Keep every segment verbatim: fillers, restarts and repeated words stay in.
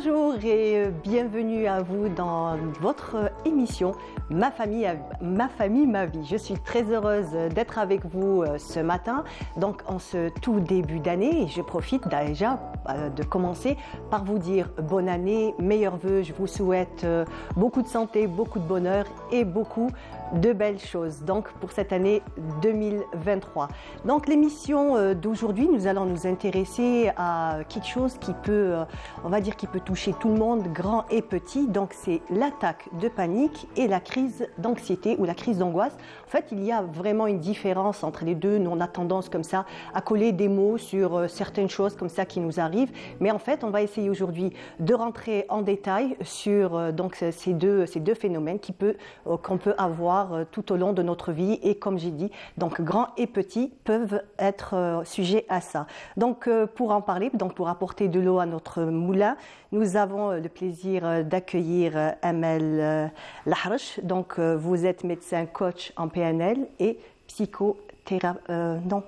Bonjour et bienvenue à vous dans votre émission Ma famille, ma famille, ma vie. Je suis très heureuse d'être avec vous ce matin, donc en ce tout début d'année. Et je profite déjà de commencer par vous dire bonne année, meilleurs vœux. Je vous souhaite beaucoup de santé, beaucoup de bonheur et beaucoup de belles choses donc pour cette année deux mille vingt-trois. Donc l'émission d'aujourd'hui, nous allons nous intéresser à quelque chose qui peut, on va dire, qui peut toucher tout le monde, grand et petit. Donc c'est l'attaque de panique et la crise d'anxiété ou la crise d'angoisse. En fait, il y a vraiment une différence entre les deux. Nous, on a tendance comme ça à coller des mots sur certaines choses comme ça qui nous arrivent. Mais en fait, on va essayer aujourd'hui de rentrer en détail sur donc ces deux, ces deux phénomènes qui peut, qu'on peut avoir tout au long de notre vie. Et comme j'ai dit, donc grand et petit peuvent être sujets à ça. Donc pour en parler, donc pour apporter de l'eau à notre moulin, nous avons le plaisir d'accueillir Amel Lahrache. Donc vous êtes médecin coach en P N L et psychothérapeute. Euh, non.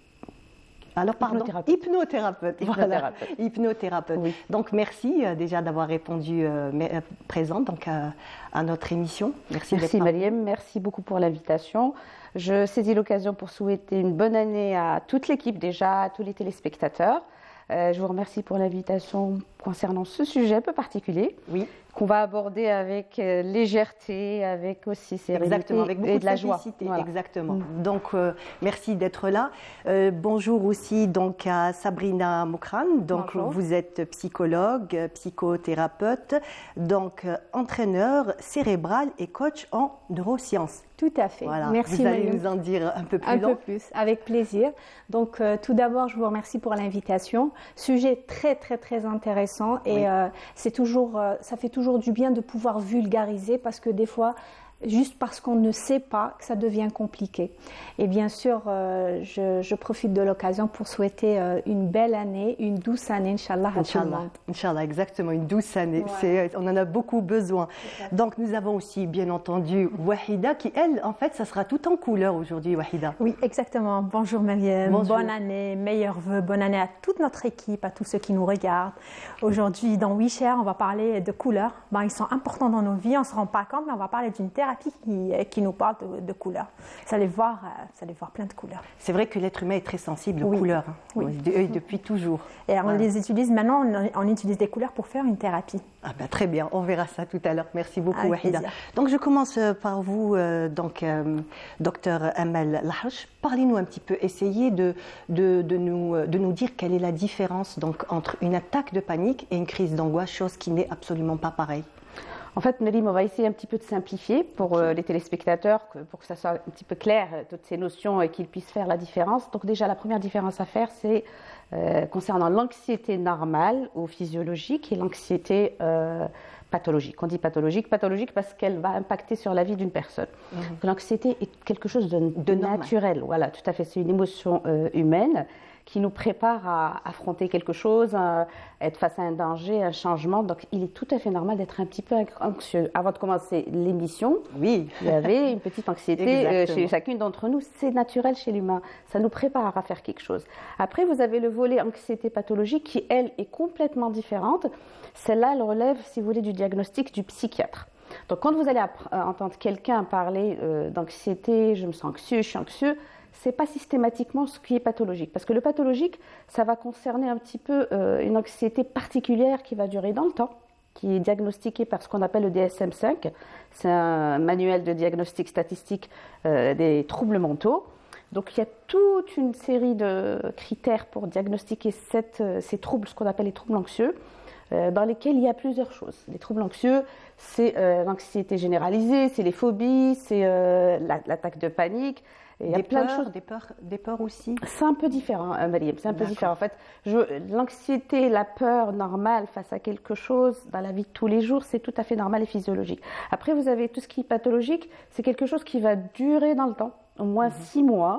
Alors, pardon, hypnothérapeute. Hypnothérapeute. Voilà. Hypnothérapeute. Oui. Donc, merci euh, déjà d'avoir répondu euh, mais, euh, présente donc, à, à notre émission. Merci, merci Mariam, merci beaucoup pour l'invitation. Je saisis l'occasion pour souhaiter une bonne année à toute l'équipe déjà, à tous les téléspectateurs. Euh, je vous remercie pour l'invitation concernant ce sujet un peu particulier. Oui. Qu'on va aborder avec euh, légèreté, avec aussi sérénité. Exactement, avec beaucoup et de, de la joie. Voilà. Exactement. Mm. Donc, euh, merci d'être là. Euh, bonjour aussi donc à Sabrina Mokran. Donc, bonjour. Vous êtes psychologue, psychothérapeute, donc euh, entraîneur cérébral et coach en neurosciences. Tout à fait. Voilà. Merci. Vous allez Mariam. Nous en dire un peu plus Un long. peu plus, avec plaisir. Donc, euh, tout d'abord, je vous remercie pour l'invitation. Sujet très, très, très intéressant et oui. euh, c'est toujours, euh, ça fait toujours du bien de pouvoir vulgariser parce que des fois, juste parce qu'on ne sait pas que ça devient compliqué. Et bien sûr, euh, je, je profite de l'occasion pour souhaiter euh, une belle année, une douce année, Inch'Allah, à tout le monde. Inch'Allah, exactement, une douce année. Ouais. On en a beaucoup besoin. Donc, nous avons aussi, bien entendu, Wahida, qui, elle, en fait, ça sera tout en couleur aujourd'hui, Wahida. Oui, exactement. Bonjour, Mariam. Bonjour. Bonne année, meilleurs vœux. Bonne année à toute notre équipe, à tous ceux qui nous regardent. Aujourd'hui, dans WeShare, on va parler de couleurs. Ben, ils sont importants dans nos vies, on ne se rend pas compte, mais on va parler d'une thérapie Qui, qui nous parle de, de couleurs. Vous allez voir, vous allez voir plein de couleurs. C'est vrai que l'être humain est très sensible aux oui. couleurs, hein. Oui. de, depuis toujours. Et on voilà. les utilise maintenant, on, on utilise des couleurs pour faire une thérapie. Ah ben, très bien, on verra ça tout à l'heure. Merci beaucoup, Wahida. Donc je commence par vous, euh, donc euh, docteur Amel Lahrache. Parlez-nous un petit peu, essayez de, de, de, nous, de nous dire quelle est la différence donc, entre une attaque de panique et une crise d'angoisse, chose qui n'est absolument pas pareille. En fait, Mélim, on va essayer un petit peu de simplifier pour euh, les téléspectateurs, que, pour que ça soit un petit peu clair, toutes ces notions, et qu'ils puissent faire la différence. Donc déjà, la première différence à faire, c'est euh, concernant l'anxiété normale ou physiologique et l'anxiété euh, pathologique. On dit pathologique, pathologique parce qu'elle va impacter sur la vie d'une personne. Mmh. L'anxiété est quelque chose de, de naturel. Voilà, tout à fait. C'est une émotion euh, humaine qui nous prépare à affronter quelque chose, à être face à un danger, un changement. Donc, il est tout à fait normal d'être un petit peu anxieux. Avant de commencer l'émission, oui, il y avait une petite anxiété euh, chez chacune d'entre nous. C'est naturel chez l'humain. Ça nous prépare à faire quelque chose. Après, vous avez le volet anxiété pathologique qui, elle, est complètement différente. Celle-là, elle relève, si vous voulez, du diagnostic du psychiatre. Donc, quand vous allez entendre quelqu'un parler euh, d'anxiété, je me sens anxieux, je suis anxieux, ce n'est pas systématiquement ce qui est pathologique. Parce que le pathologique, ça va concerner un petit peu euh, une anxiété particulière qui va durer dans le temps, qui est diagnostiquée par ce qu'on appelle le D S M cinq. C'est un manuel de diagnostic statistique euh, des troubles mentaux. Donc il y a toute une série de critères pour diagnostiquer cette, ces troubles, ce qu'on appelle les troubles anxieux, euh, dans lesquels il y a plusieurs choses. Les troubles anxieux, c'est euh, l'anxiété généralisée, c'est les phobies, c'est euh, la, l'attaque de panique. Il y a des plein peurs, de choses. Des peurs, des peurs aussi. C'est un peu différent, hein, Mariam. C'est un peu différent. En fait, je, l'anxiété, la peur normale face à quelque chose dans la vie de tous les jours, c'est tout à fait normal et physiologique. Après, vous avez tout ce qui est pathologique. C'est quelque chose qui va durer dans le temps, au moins mm-hmm. six mois.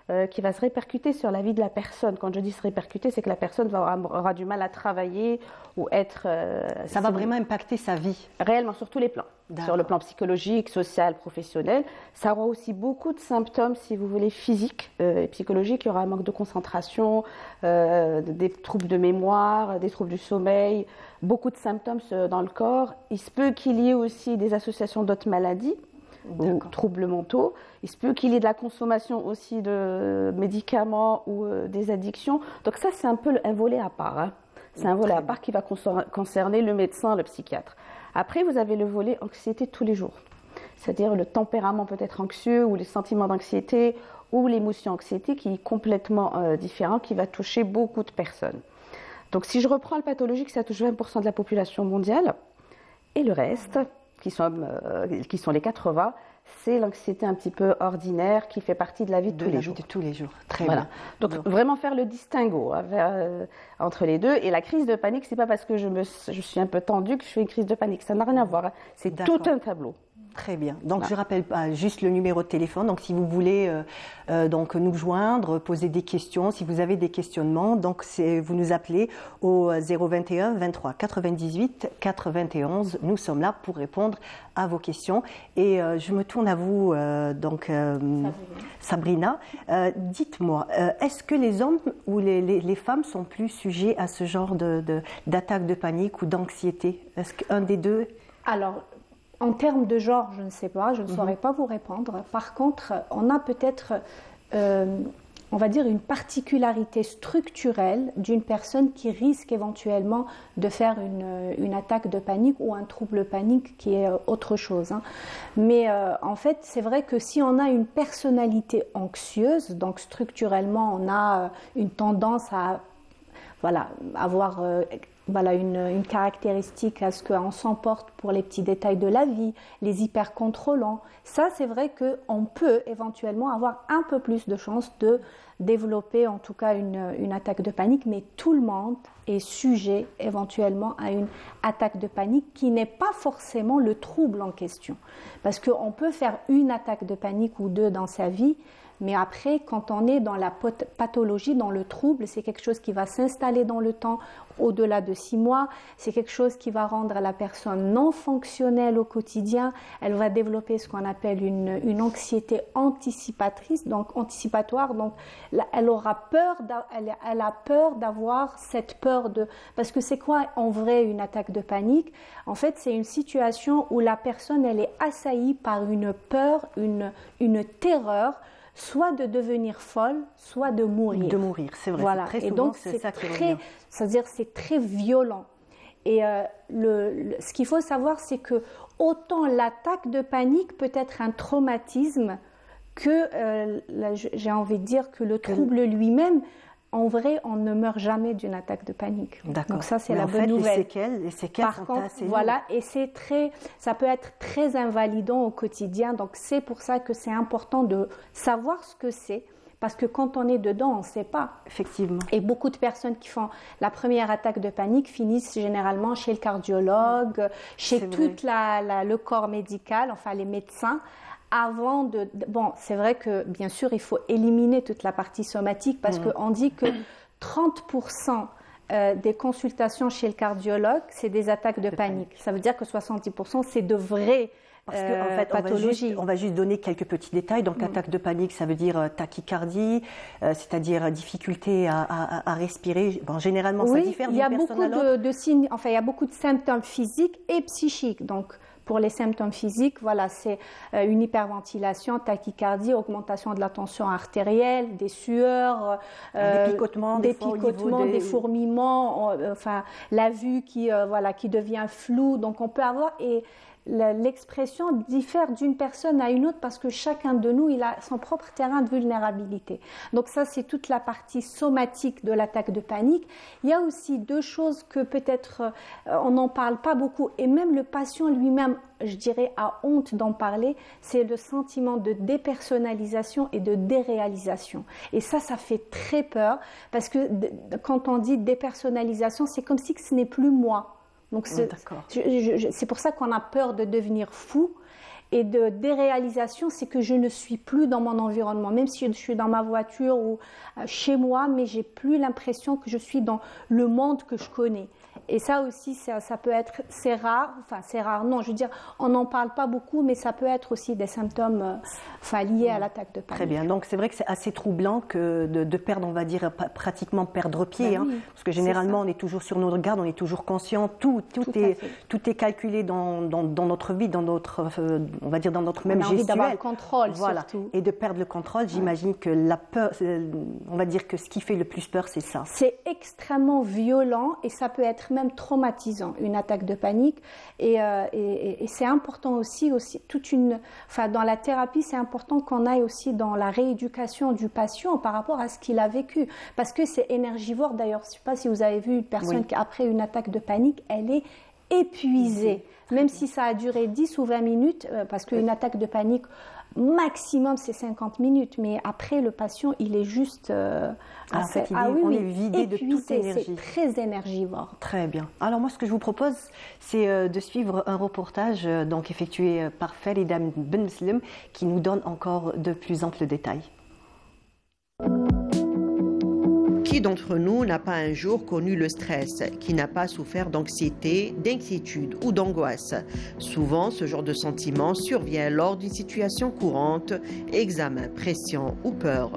euh, qui va se répercuter sur la vie de la personne. Quand je dis se répercuter, c'est que la personne va avoir, aura du mal à travailler ou être... Euh, ça va vraiment impacter sa vie. Réellement, sur tous les plans. Sur le plan psychologique, social, professionnel. Ça aura aussi beaucoup de symptômes, si vous voulez, physiques euh, et psychologiques. Il y aura un manque de concentration, euh, des troubles de mémoire, des troubles du sommeil, beaucoup de symptômes dans le corps. Il se peut qu'il y ait aussi des associations d'autres maladies ou troubles mentaux. Il se peut qu'il y ait de la consommation aussi de médicaments ou euh, des addictions. Donc ça, c'est un peu un volet à part. Hein. C'est un volet à part qui va concerner le médecin, le psychiatre. Après, vous avez le volet anxiété de tous les jours. C'est-à-dire le tempérament peut-être anxieux ou les sentiments d'anxiété ou l'émotion anxiété qui est complètement euh, différent, qui va toucher beaucoup de personnes. Donc si je reprends le pathologique, ça touche vingt pour cent de la population mondiale. Et le reste, qui sont, euh, qui sont les quatre-vingts, c'est l'anxiété un petit peu ordinaire qui fait partie de la vie de, de tous les jours. De tous les jours, très voilà. bien. Donc, Donc vraiment faire le distinguo hein, vers, euh, entre les deux. Et la crise de panique, c'est pas parce que je, me, je suis un peu tendue que je fais une crise de panique. Ça n'a rien à voir. Hein. C'est tout un tableau. Très bien. Donc, voilà. Je rappelle pas juste le numéro de téléphone. Donc, si vous voulez euh, euh, donc nous joindre, poser des questions, si vous avez des questionnements, donc c'est vous nous appelez au zéro vingt et un vingt-trois quatre-vingt-dix-huit quatre-vingt-onze. Nous sommes là pour répondre à vos questions. Et euh, je me tourne à vous, euh, donc euh, Sabrina. Sabrina euh, dites-moi, euh, est-ce que les hommes ou les, les, les femmes sont plus sujets à ce genre de, de, d'attaque de panique ou d'anxiété? Est-ce qu'un des deux? Alors, en termes de genre, je ne sais pas, je ne saurais pas vous répondre. Par contre, on a peut-être, euh, on va dire, une particularité structurelle d'une personne qui risque éventuellement de faire une, une attaque de panique ou un trouble panique qui est autre chose. Hein. Mais euh, en fait, c'est vrai que si on a une personnalité anxieuse, donc structurellement, on a une tendance à voilà, avoir... Euh, Voilà, une, une caractéristique à ce qu'on s'emporte pour les petits détails de la vie, les hyper-contrôlants. Ça, c'est vrai qu'on peut éventuellement avoir un peu plus de chances de développer en tout cas une, une attaque de panique, mais tout le monde est sujet éventuellement à une attaque de panique qui n'est pas forcément le trouble en question. Parce qu'on peut faire une attaque de panique ou deux dans sa vie, mais après, quand on est dans la pathologie, dans le trouble, c'est quelque chose qui va s'installer dans le temps, au-delà de six mois. C'est quelque chose qui va rendre la personne non fonctionnelle au quotidien. Elle va développer ce qu'on appelle une, une anxiété anticipatrice, donc anticipatoire. Donc, elle aura peur, elle, elle a peur d'avoir cette peur de... Parce que c'est quoi en vrai une attaque de panique? En fait, c'est une situation où la personne, elle est assaillie par une peur, une, une terreur, soit de devenir folle, soit de mourir. De mourir, c'est vrai. Voilà. Très et souvent, donc c'est, c'est ça qui très, c'est-à-dire c'est très violent. Et euh, le, le, ce qu'il faut savoir, c'est que autant l'attaque de panique peut être un traumatisme que, euh, là, j'ai envie de dire que le trouble lui-même. En vrai, on ne meurt jamais d'une attaque de panique. D'accord. Donc ça, c'est Mais la en bonne fait, nouvelle. Les séquelles, les séquelles Par sont contre, assez voilà, lourdes. et c'est très, ça peut être très invalidant au quotidien. Donc c'est pour ça que c'est important de savoir ce que c'est, parce que quand on est dedans, on ne sait pas. Effectivement. Et beaucoup de personnes qui font la première attaque de panique finissent généralement chez le cardiologue, chez C'est tout la, la, le corps médical, enfin les médecins. Avant de, bon, c'est vrai que bien sûr, il faut éliminer toute la partie somatique parce mmh. qu'on dit que trente pour cent des consultations chez le cardiologue, c'est des attaques de, de panique. panique. Ça veut dire que soixante-dix pour cent, c'est de vraies Parce qu'en en fait, pathologies. On va, juste, on va juste donner quelques petits détails. Donc, mmh. attaque de panique, ça veut dire tachycardie, euh, c'est-à-dire difficulté à, à, à respirer. Bon, généralement, oui, ça diffère d'une personne il à l'autre. y a beaucoup de, de signes, enfin, il y a beaucoup de symptômes physiques et psychiques. Donc, pour les symptômes physiques, voilà, c'est une hyperventilation, tachycardie, augmentation de la tension artérielle, des sueurs, euh, des picotements, des, des, fois picotements, des... des fourmillements, euh, enfin la vue qui, euh, voilà, qui devient floue. Donc on peut avoir et l'expression diffère d'une personne à une autre parce que chacun de nous, il a son propre terrain de vulnérabilité. Donc ça, c'est toute la partie somatique de l'attaque de panique. Il y a aussi deux choses que peut-être euh, on n'en parle pas beaucoup et même le patient lui-même, je dirais, a honte d'en parler, c'est le sentiment de dépersonnalisation et de déréalisation. Et ça, ça fait très peur parce que quand on dit dépersonnalisation, c'est comme si ce n'est plus moi. Donc c'est, oui, je, je, c'est pour ça qu'on a peur de devenir fou. Et de déréalisation, c'est que je ne suis plus dans mon environnement, même si je suis dans ma voiture ou chez moi, mais j'ai plus l'impression que je suis dans le monde que je connais. Et ça aussi, ça, ça peut être, c'est rare, enfin c'est rare, non, je veux dire, on n'en parle pas beaucoup, mais ça peut être aussi des symptômes euh, enfin, liés à l'attaque de panique. Très bien, donc c'est vrai que c'est assez troublant que de, de perdre, on va dire, pratiquement perdre pied, ben oui, hein, parce que généralement on est toujours sur nos gardes, on est toujours conscient, tout, tout, tout, est, tout est calculé dans, dans, dans notre vie, dans notre, euh, on va dire, dans notre même gestuelle. On a envie d'avoir le contrôle, voilà. surtout. Et de perdre le contrôle, j'imagine que la peur, on va dire que ce qui fait le plus peur, c'est ça. C'est extrêmement violent et ça peut être même traumatisant, une attaque de panique. Et, euh, et, et c'est important aussi, aussi toute une, enfin, dans la thérapie, c'est important qu'on aille aussi dans la rééducation du patient par rapport à ce qu'il a vécu. Parce que c'est énergivore. D'ailleurs, je ne sais pas si vous avez vu une personne oui. qui, après une attaque de panique, elle est épuisée. Oui. Même si ça a duré dix ou vingt minutes, euh, parce qu'une attaque de panique, maximum c'est cinquante minutes, mais après le patient il est juste euh, ah, fait, il est, ah oui, on oui, est vidé épuisé, de toute énergie. C'est très énergivore. Très bien. Alors moi ce que je vous propose c'est euh, de suivre un reportage euh, donc effectué euh, par Farida Ben Meslim qui nous donne encore de plus amples détails. Qui d'entre nous n'a pas un jour connu le stress, qui n'a pas souffert d'anxiété, d'inquiétude ou d'angoisse? Souvent, ce genre de sentiment survient lors d'une situation courante, examen, pression ou peur.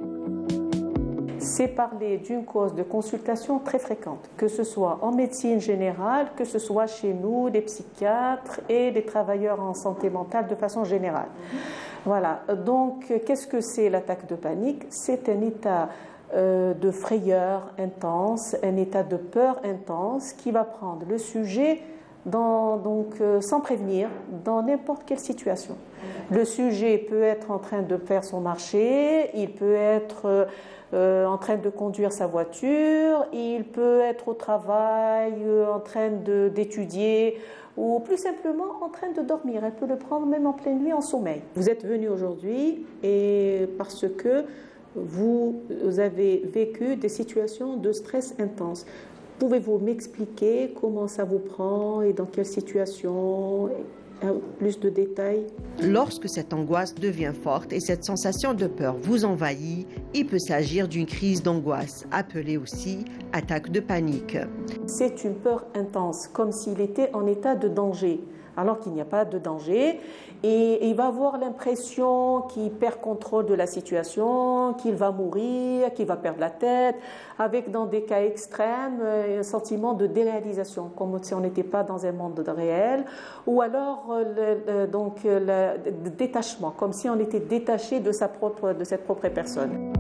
C'est parler d'une cause de consultation très fréquente, que ce soit en médecine générale, que ce soit chez nous, les psychiatres et les travailleurs en santé mentale de façon générale. Voilà, donc qu'est-ce que c'est l'attaque de panique? C'est un état Euh, de frayeur intense, un état de peur intense qui va prendre le sujet dans, donc, euh, sans prévenir dans n'importe quelle situation. Le sujet peut être en train de faire son marché, il peut être euh, en train de conduire sa voiture, il peut être au travail, euh, en train de, d'étudier ou plus simplement en train de dormir. Elle peut le prendre même en pleine nuit en sommeil. Vous êtes venu aujourd'hui et parce que vous avez vécu des situations de stress intense. Pouvez-vous m'expliquer comment ça vous prend et dans quelle situation? Plus de détails. Lorsque cette angoisse devient forte et cette sensation de peur vous envahit, il peut s'agir d'une crise d'angoisse, appelée aussi attaque de panique. C'est une peur intense, comme s'il était en état de danger, alors qu'il n'y a pas de danger. Et il va avoir l'impression qu'il perd contrôle de la situation, qu'il va mourir, qu'il va perdre la tête, avec dans des cas extrêmes un sentiment de déréalisation, comme si on n'était pas dans un monde réel, ou alors le, le, donc, le, le détachement, comme si on était détaché de, sa propre, de cette propre personne.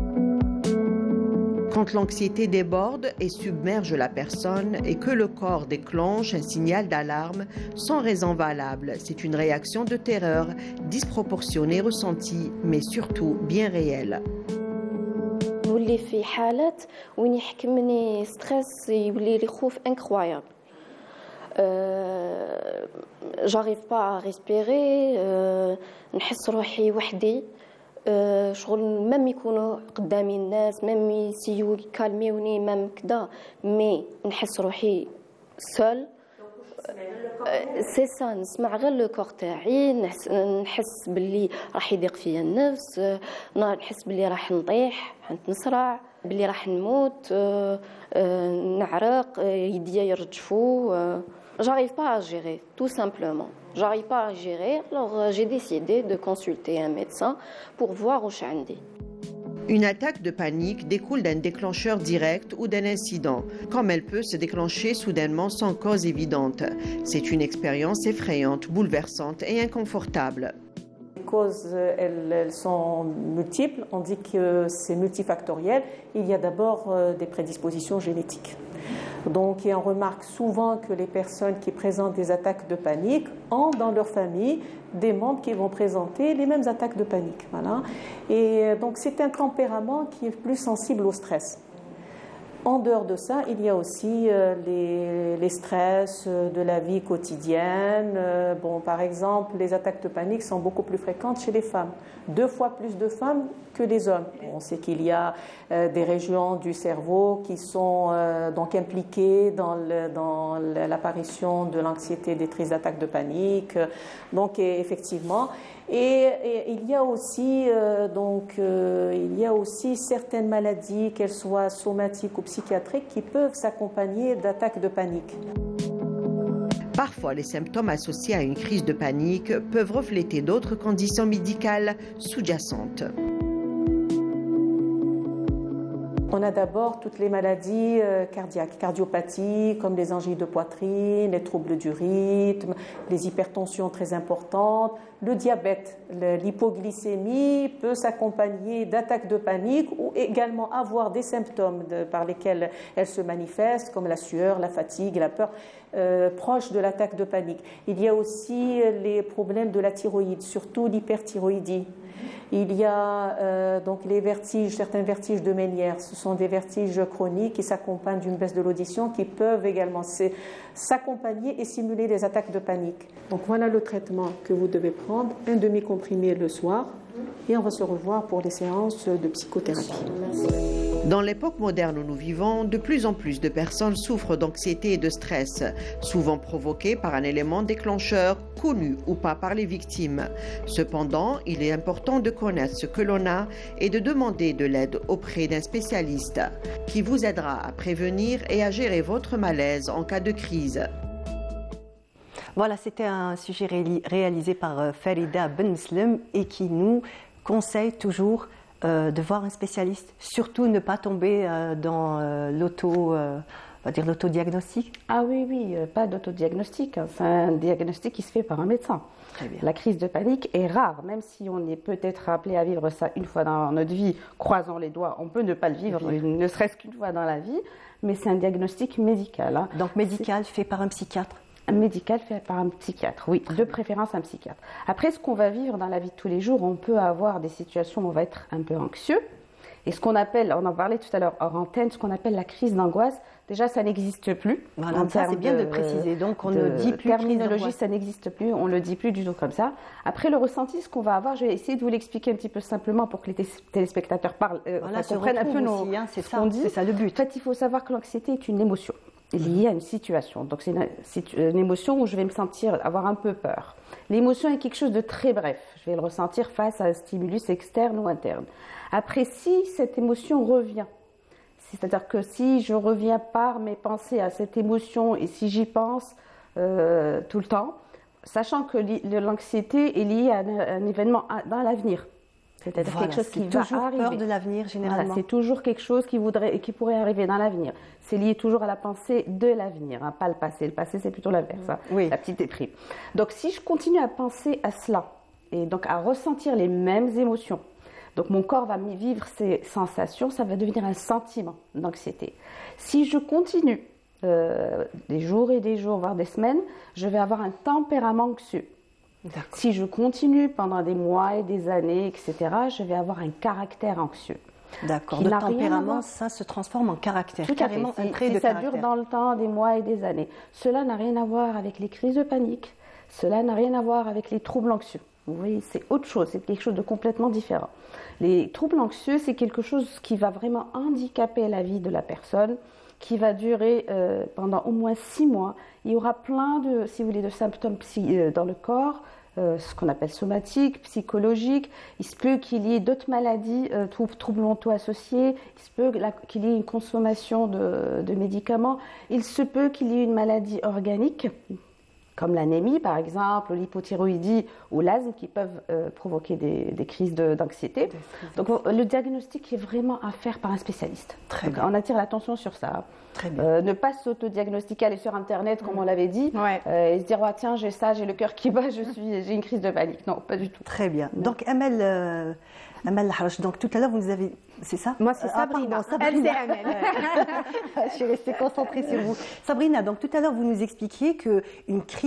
Quand l'anxiété déborde et submerge la personne et que le corps déclenche un signal d'alarme sans raison valable, c'est une réaction de terreur disproportionnée ressentie, mais surtout bien réelle. نولي في حالات وين يحكمني ستريس يولي لي خوف انكرويابل. j'arrive pas à respirer, نحس روحي وحدي. شغل مام يكونوا قدامي الناس مام يسيو يكالميوني مام كدا مي نحس روحي سول سي سا نسمع غير لو كور تاعي نحس باللي راح يضيق فيا النفس نحس باللي راح نطيح نتنصرع باللي راح نموت نعرق يديا يرجفوا j'arrive pas à gérer tout simplement. J'arrive pas à gérer, alors j'ai décidé de consulter un médecin pour voir où je suis. Une attaque de panique découle d'un déclencheur direct ou d'un incident, comme elle peut se déclencher soudainement sans cause évidente. C'est une expérience effrayante, bouleversante et inconfortable. Les causes, elles, elles sont multiples. On dit que c'est multifactoriel. Il y a d'abord des prédispositions génétiques. Donc, et on remarque souvent que les personnes qui présentent des attaques de panique ont dans leur famille des membres qui vont présenter les mêmes attaques de panique. Voilà. Et donc, c'est un tempérament qui est plus sensible au stress. En dehors de ça, il y a aussi euh, les, les stress euh, de la vie quotidienne. Euh, bon, par exemple, les attaques de panique sont beaucoup plus fréquentes chez les femmes. Deux fois plus de femmes que les hommes. On sait qu'il y a euh, des régions du cerveau qui sont euh, donc impliquées dans, le, dans l'apparition de l'anxiété, des crises d'attaques de panique. Donc, et, effectivement. Et, et il y a aussi euh, donc euh, il y a aussi certaines maladies, qu'elles soient somatiques ou psychiatriques, qui peuvent s'accompagner d'attaques de panique. Parfois, les symptômes associés à une crise de panique peuvent refléter d'autres conditions médicales sous-jacentes. On a d'abord toutes les maladies euh, cardiaques, cardiopathies, comme les angines de poitrine, les troubles du rythme, les hypertensions très importantes, le diabète, l'hypoglycémie peut s'accompagner d'attaques de panique ou également avoir des symptômes de, par lesquels elles se manifestent, comme la sueur, la fatigue, la peur, euh, proches de l'attaque de panique. Il y a aussi les problèmes de la thyroïde, surtout l'hyperthyroïdie. Il y a euh, donc les vertiges, certains vertiges de Ménière. Ce sont des vertiges chroniques qui s'accompagnent d'une baisse de l'audition qui peuvent également s'accompagner et simuler des attaques de panique. Donc voilà le traitement que vous devez prendre, un demi-comprimé le soir et on va se revoir pour les séances de psychothérapie. Dans l'époque moderne où nous vivons, de plus en plus de personnes souffrent d'anxiété et de stress, souvent provoqués par un élément déclencheur connu ou pas par les victimes. Cependant, il est important de connaître ce que l'on a et de demander de l'aide auprès d'un spécialiste qui vous aidera à prévenir et à gérer votre malaise en cas de crise. Voilà, c'était un sujet réalisé par Farida Ben Muslim et qui nous conseille toujours Euh, de voir un spécialiste, surtout ne pas tomber euh, dans euh, l'auto, euh, on va dire l'autodiagnostic. Ah oui, oui, euh, pas d'autodiagnostic, hein. C'est un diagnostic qui se fait par un médecin. Très bien. La crise de panique est rare, même si on est peut-être appelé à vivre ça une fois dans notre vie, croisant les doigts, on peut ne pas le vivre, vivre. ne serait-ce qu'une fois dans la vie, mais c'est un diagnostic médical. Hein. Donc médical fait par un psychiatre. Médical fait par un psychiatre, oui, de préférence un psychiatre. Après, ce qu'on va vivre dans la vie de tous les jours, on peut avoir des situations où on va être un peu anxieux. Et ce qu'on appelle, on en parlait tout à l'heure hors antenne, ce qu'on appelle la crise d'angoisse, déjà ça n'existe plus. Voilà, ça c'est bien de, de préciser. Donc on ne dit plus terminologie, ça n'existe plus, on ne le dit plus du tout comme ça. Après le ressenti, ce qu'on va avoir, je vais essayer de vous l'expliquer un petit peu simplement pour que les téléspectateurs parlent, euh, voilà, comprennent un peu nos, hein, c'est ce ça, qu'on dit. C'est ça le but. En fait, il faut savoir que l'anxiété est une émotion liée à une situation. Donc c'est une, une émotion où je vais me sentir, avoir un peu peur. L'émotion est quelque chose de très bref. Je vais le ressentir face à un stimulus externe ou interne. Après, si cette émotion revient, c'est-à-dire que si je reviens par mes pensées à cette émotion et si j'y pense euh, tout le temps, sachant que l'anxiété est liée à un, à un événement dans l'avenir. C'est-à-dire voilà, quelque chose qui va toujours arriver. Peur de l'avenir, généralement. Voilà, c'est toujours quelque chose qui, voudrait, qui pourrait arriver dans l'avenir. C'est lié toujours à la pensée de l'avenir, hein, pas le passé. Le passé, c'est plutôt l'inverse, hein, oui. La petite déprime. Donc, si je continue à penser à cela, et donc à ressentir les mêmes émotions, donc mon corps va vivre ces sensations, ça va devenir un sentiment d'anxiété. Si je continue euh, des jours et des jours, voire des semaines, je vais avoir un tempérament anxieux. Si je continue pendant des mois et des années, et cetera, je vais avoir un caractère anxieux. D'accord. Le tempérament, ça se transforme en caractère. Tout carrément à fait. un trait si de ça caractère. dure dans le temps, des mois et des années. Cela n'a rien à voir avec les crises de panique. Cela n'a rien à voir avec les troubles anxieux. Vous voyez, c'est autre chose. C'est quelque chose de complètement différent. Les troubles anxieux, c'est quelque chose qui va vraiment handicaper la vie de la personne, qui va durer euh, pendant au moins six mois. Il y aura plein de, si vous voulez, de symptômes psy, euh, dans le corps. Euh, ce qu'on appelle somatique, psychologique. Il se peut qu'il y ait d'autres maladies, euh, troubles mentaux associés. Il se peut qu'il y ait une consommation de, de médicaments. Il se peut qu'il y ait une maladie organique, comme l'anémie par exemple, l'hypothyroïdie ou l'asthme, qui peuvent euh, provoquer des, des crises d'anxiété. De, Donc le diagnostic est vraiment à faire par un spécialiste. Très Donc, bien. on attire l'attention sur ça. Très bien. Euh, ne pas s'autodiagnostiquer, aller sur Internet, comme on l'avait dit, Ouais. euh, et se dire oh, tiens, j'ai ça, j'ai le cœur qui bat, je suis, j'ai une crise de panique. Non, pas du tout. Très bien. Donc, Amel, euh, Amel Harach, donc tout à l'heure, vous nous avez. C'est ça? Moi, c'est Euh, ah, Sabrina. pardon, Sabrina. Elle, c'est Amel. Je suis restée concentrée sur vous. Sabrina, donc tout à l'heure, vous nous expliquiez qu'une crise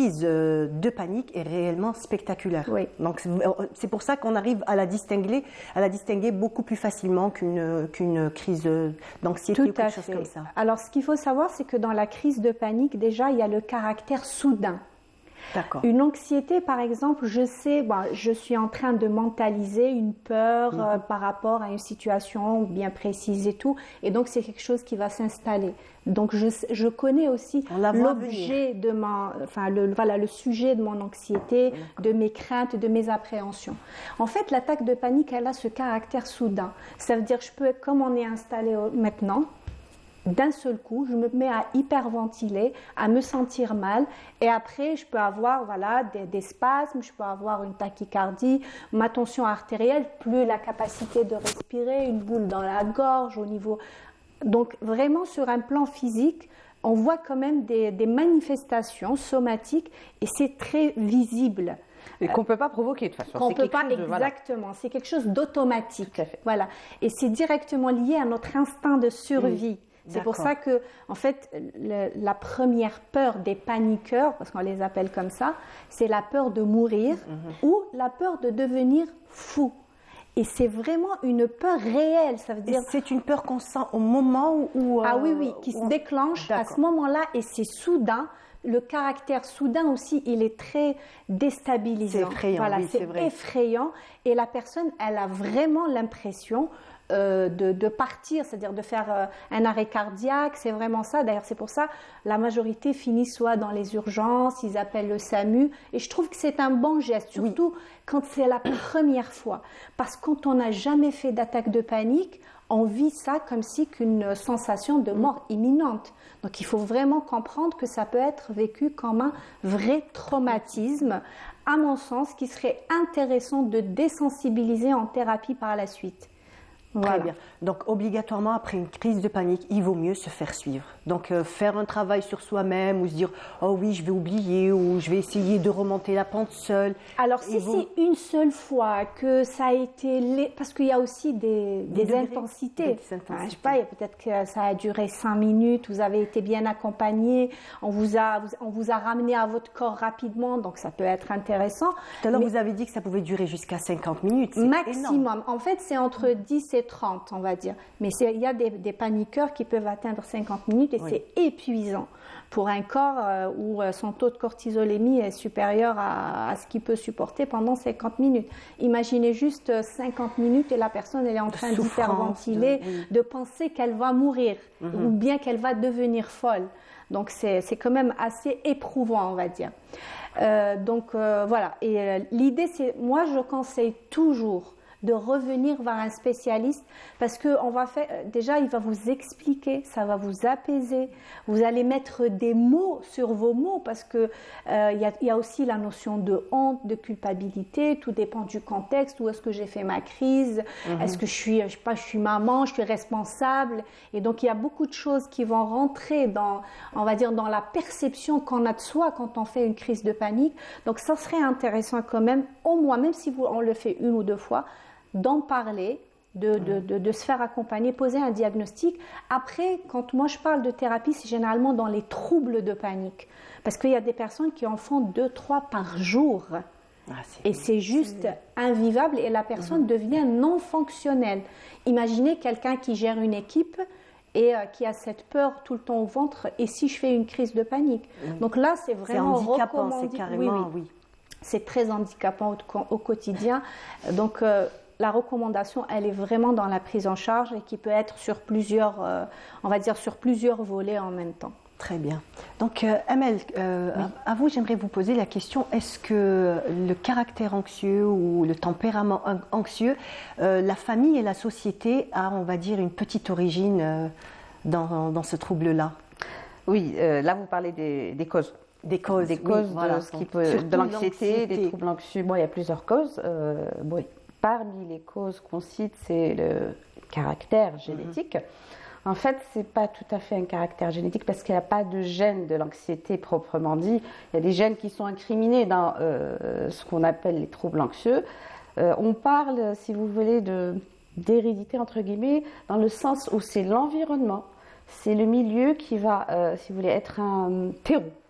crise de panique est réellement spectaculaire. Oui. Donc c'est pour ça qu'on arrive à la distinguer, à la distinguer beaucoup plus facilement qu'une qu'une crise d'anxiété ou quelque chose comme ça. Alors ce qu'il faut savoir, c'est que dans la crise de panique, déjà, il y a le caractère soudain. D'accord. Une anxiété, par exemple, je sais, bon, je suis en train de mentaliser une peur mmh. euh, par rapport à une situation bien précise et tout, et donc c'est quelque chose qui va s'installer. Donc je, je connais aussi l'objet de ma, enfin le, voilà, le sujet de mon anxiété, de mes craintes, de mes appréhensions. En fait, l'attaque de panique, elle a ce caractère soudain. Ça veut dire que je peux, comme on est installé maintenant, d'un seul coup, je me mets à hyperventiler, à me sentir mal, et après, je peux avoir voilà, des, des spasmes, je peux avoir une tachycardie, ma tension artérielle, plus la capacité de respirer, une boule dans la gorge au niveau... Donc, vraiment, sur un plan physique, on voit quand même des, des manifestations somatiques, et c'est très visible. Et qu'on ne peut pas provoquer de toute façon. Qu'on peut pas, de, exactement. Voilà. C'est quelque chose d'automatique. Voilà. Et c'est directement lié à notre instinct de survie. Mmh. C'est pour ça que, en fait, le, la première peur des paniqueurs, parce qu'on les appelle comme ça, c'est la peur de mourir mmh. ou la peur de devenir fou. Et c'est vraiment une peur réelle, ça veut dire... Et c'est une peur qu'on sent au moment où... Euh, ah oui, oui, qui se déclenche à ce moment-là, et c'est soudain. Le caractère soudain aussi, il est très déstabilisant. C'est effrayant, voilà, oui, c'est vrai. effrayant. Et la personne, elle a vraiment l'impression... Euh, de, de partir, c'est-à-dire de faire euh, un arrêt cardiaque, c'est vraiment ça. D'ailleurs, c'est pour ça la majorité finit soit dans les urgences, ils appellent le SAMU, et je trouve que c'est un bon geste, surtout oui. quand c'est la première fois. Parce que quand on n'a jamais fait d'attaque de panique, on vit ça comme si qu'une sensation de mort imminente. Donc, il faut vraiment comprendre que ça peut être vécu comme un vrai traumatisme, à mon sens, qui serait intéressant de désensibiliser en thérapie par la suite. Voilà. Très bien. Donc, obligatoirement, après une crise de panique, il vaut mieux se faire suivre. Donc, euh, faire un travail sur soi-même ou se dire « Oh oui, je vais oublier » ou « Je vais essayer de remonter la pente seule ». Alors, si vaut... c'est une seule fois que ça a été... Les... Parce qu'il y a aussi des, des, des intensités. Des intensités. Enfin, je ne sais pas, peut-être que ça a duré cinq minutes, vous avez été bien accompagné, on vous a, on vous a ramené à votre corps rapidement, donc ça peut être intéressant. Tout à l'heure, vous avez dit que ça pouvait durer jusqu'à cinquante minutes. Maximum. Énorme. En fait, c'est entre dix et trente, on va dire. Mais il y a des, des paniqueurs qui peuvent atteindre cinquante minutes et oui. c'est épuisant pour un corps euh, où son taux de cortisolémie est supérieur à, à ce qu'il peut supporter pendant cinquante minutes. Imaginez juste cinquante minutes et la personne elle est en train d'hyperventiler, de, oui. de penser qu'elle va mourir mm-hmm. ou bien qu'elle va devenir folle. Donc c'est, c'est quand même assez éprouvant, on va dire. Euh, donc euh, voilà. Et euh, l'idée, c'est, moi je conseille toujours de revenir vers un spécialiste parce que on va faire, déjà il va vous expliquer, ça va vous apaiser, vous allez mettre des mots sur vos mots parce que euh, y a, y a aussi la notion de honte, de culpabilité, tout dépend du contexte, où est-ce que j'ai fait ma crise, mm-hmm. est-ce que je suis, je sais pas, je suis maman, je suis responsable, et donc il y a beaucoup de choses qui vont rentrer dans, on va dire, dans la perception qu'on a de soi quand on fait une crise de panique. Donc ça serait intéressant quand même, au moins, même si vous, on le fait une ou deux fois, d'en parler, de, de, de, de se faire accompagner, poser un diagnostic. Après, quand moi je parle de thérapie, c'est généralement dans les troubles de panique. Parce qu'il y a des personnes qui en font deux, trois par jour. Ah, c'est et c'est juste c'est... invivable et la personne mmh. devient non fonctionnelle. Imaginez quelqu'un qui gère une équipe et euh, qui a cette peur tout le temps au ventre. Et si je fais une crise de panique mmh. Donc là, c'est vraiment c'est handicapant, recommandé. C'est carrément, oui, oui. oui. C'est très handicapant au, au quotidien. Donc, euh, la recommandation, elle est vraiment dans la prise en charge et qui peut être sur plusieurs, euh, on va dire, sur plusieurs volets en même temps. Très bien. Donc, euh, Amel, euh, oui. à, à vous, j'aimerais vous poser la question, est-ce que le caractère anxieux ou le tempérament anxieux, euh, la famille et la société a, on va dire, une petite origine euh, dans, dans ce trouble-là? Oui, euh, là, vous parlez des, des causes. Des causes, des causes oui, de, voilà, ce qui peut, de l'anxiété, des troubles anxieux. Bon, il y a plusieurs causes. Euh, bon, parmi les causes qu'on cite, c'est le caractère génétique. Mm-hmm. En fait, ce n'est pas tout à fait un caractère génétique parce qu'il n'y a pas de gène de l'anxiété proprement dit. Il y a des gènes qui sont incriminés dans euh, ce qu'on appelle les troubles anxieux. Euh, on parle, si vous voulez, de, d'hérédité, entre guillemets, dans le sens où c'est l'environnement, c'est le milieu qui va, euh, si vous voulez, être un terreau.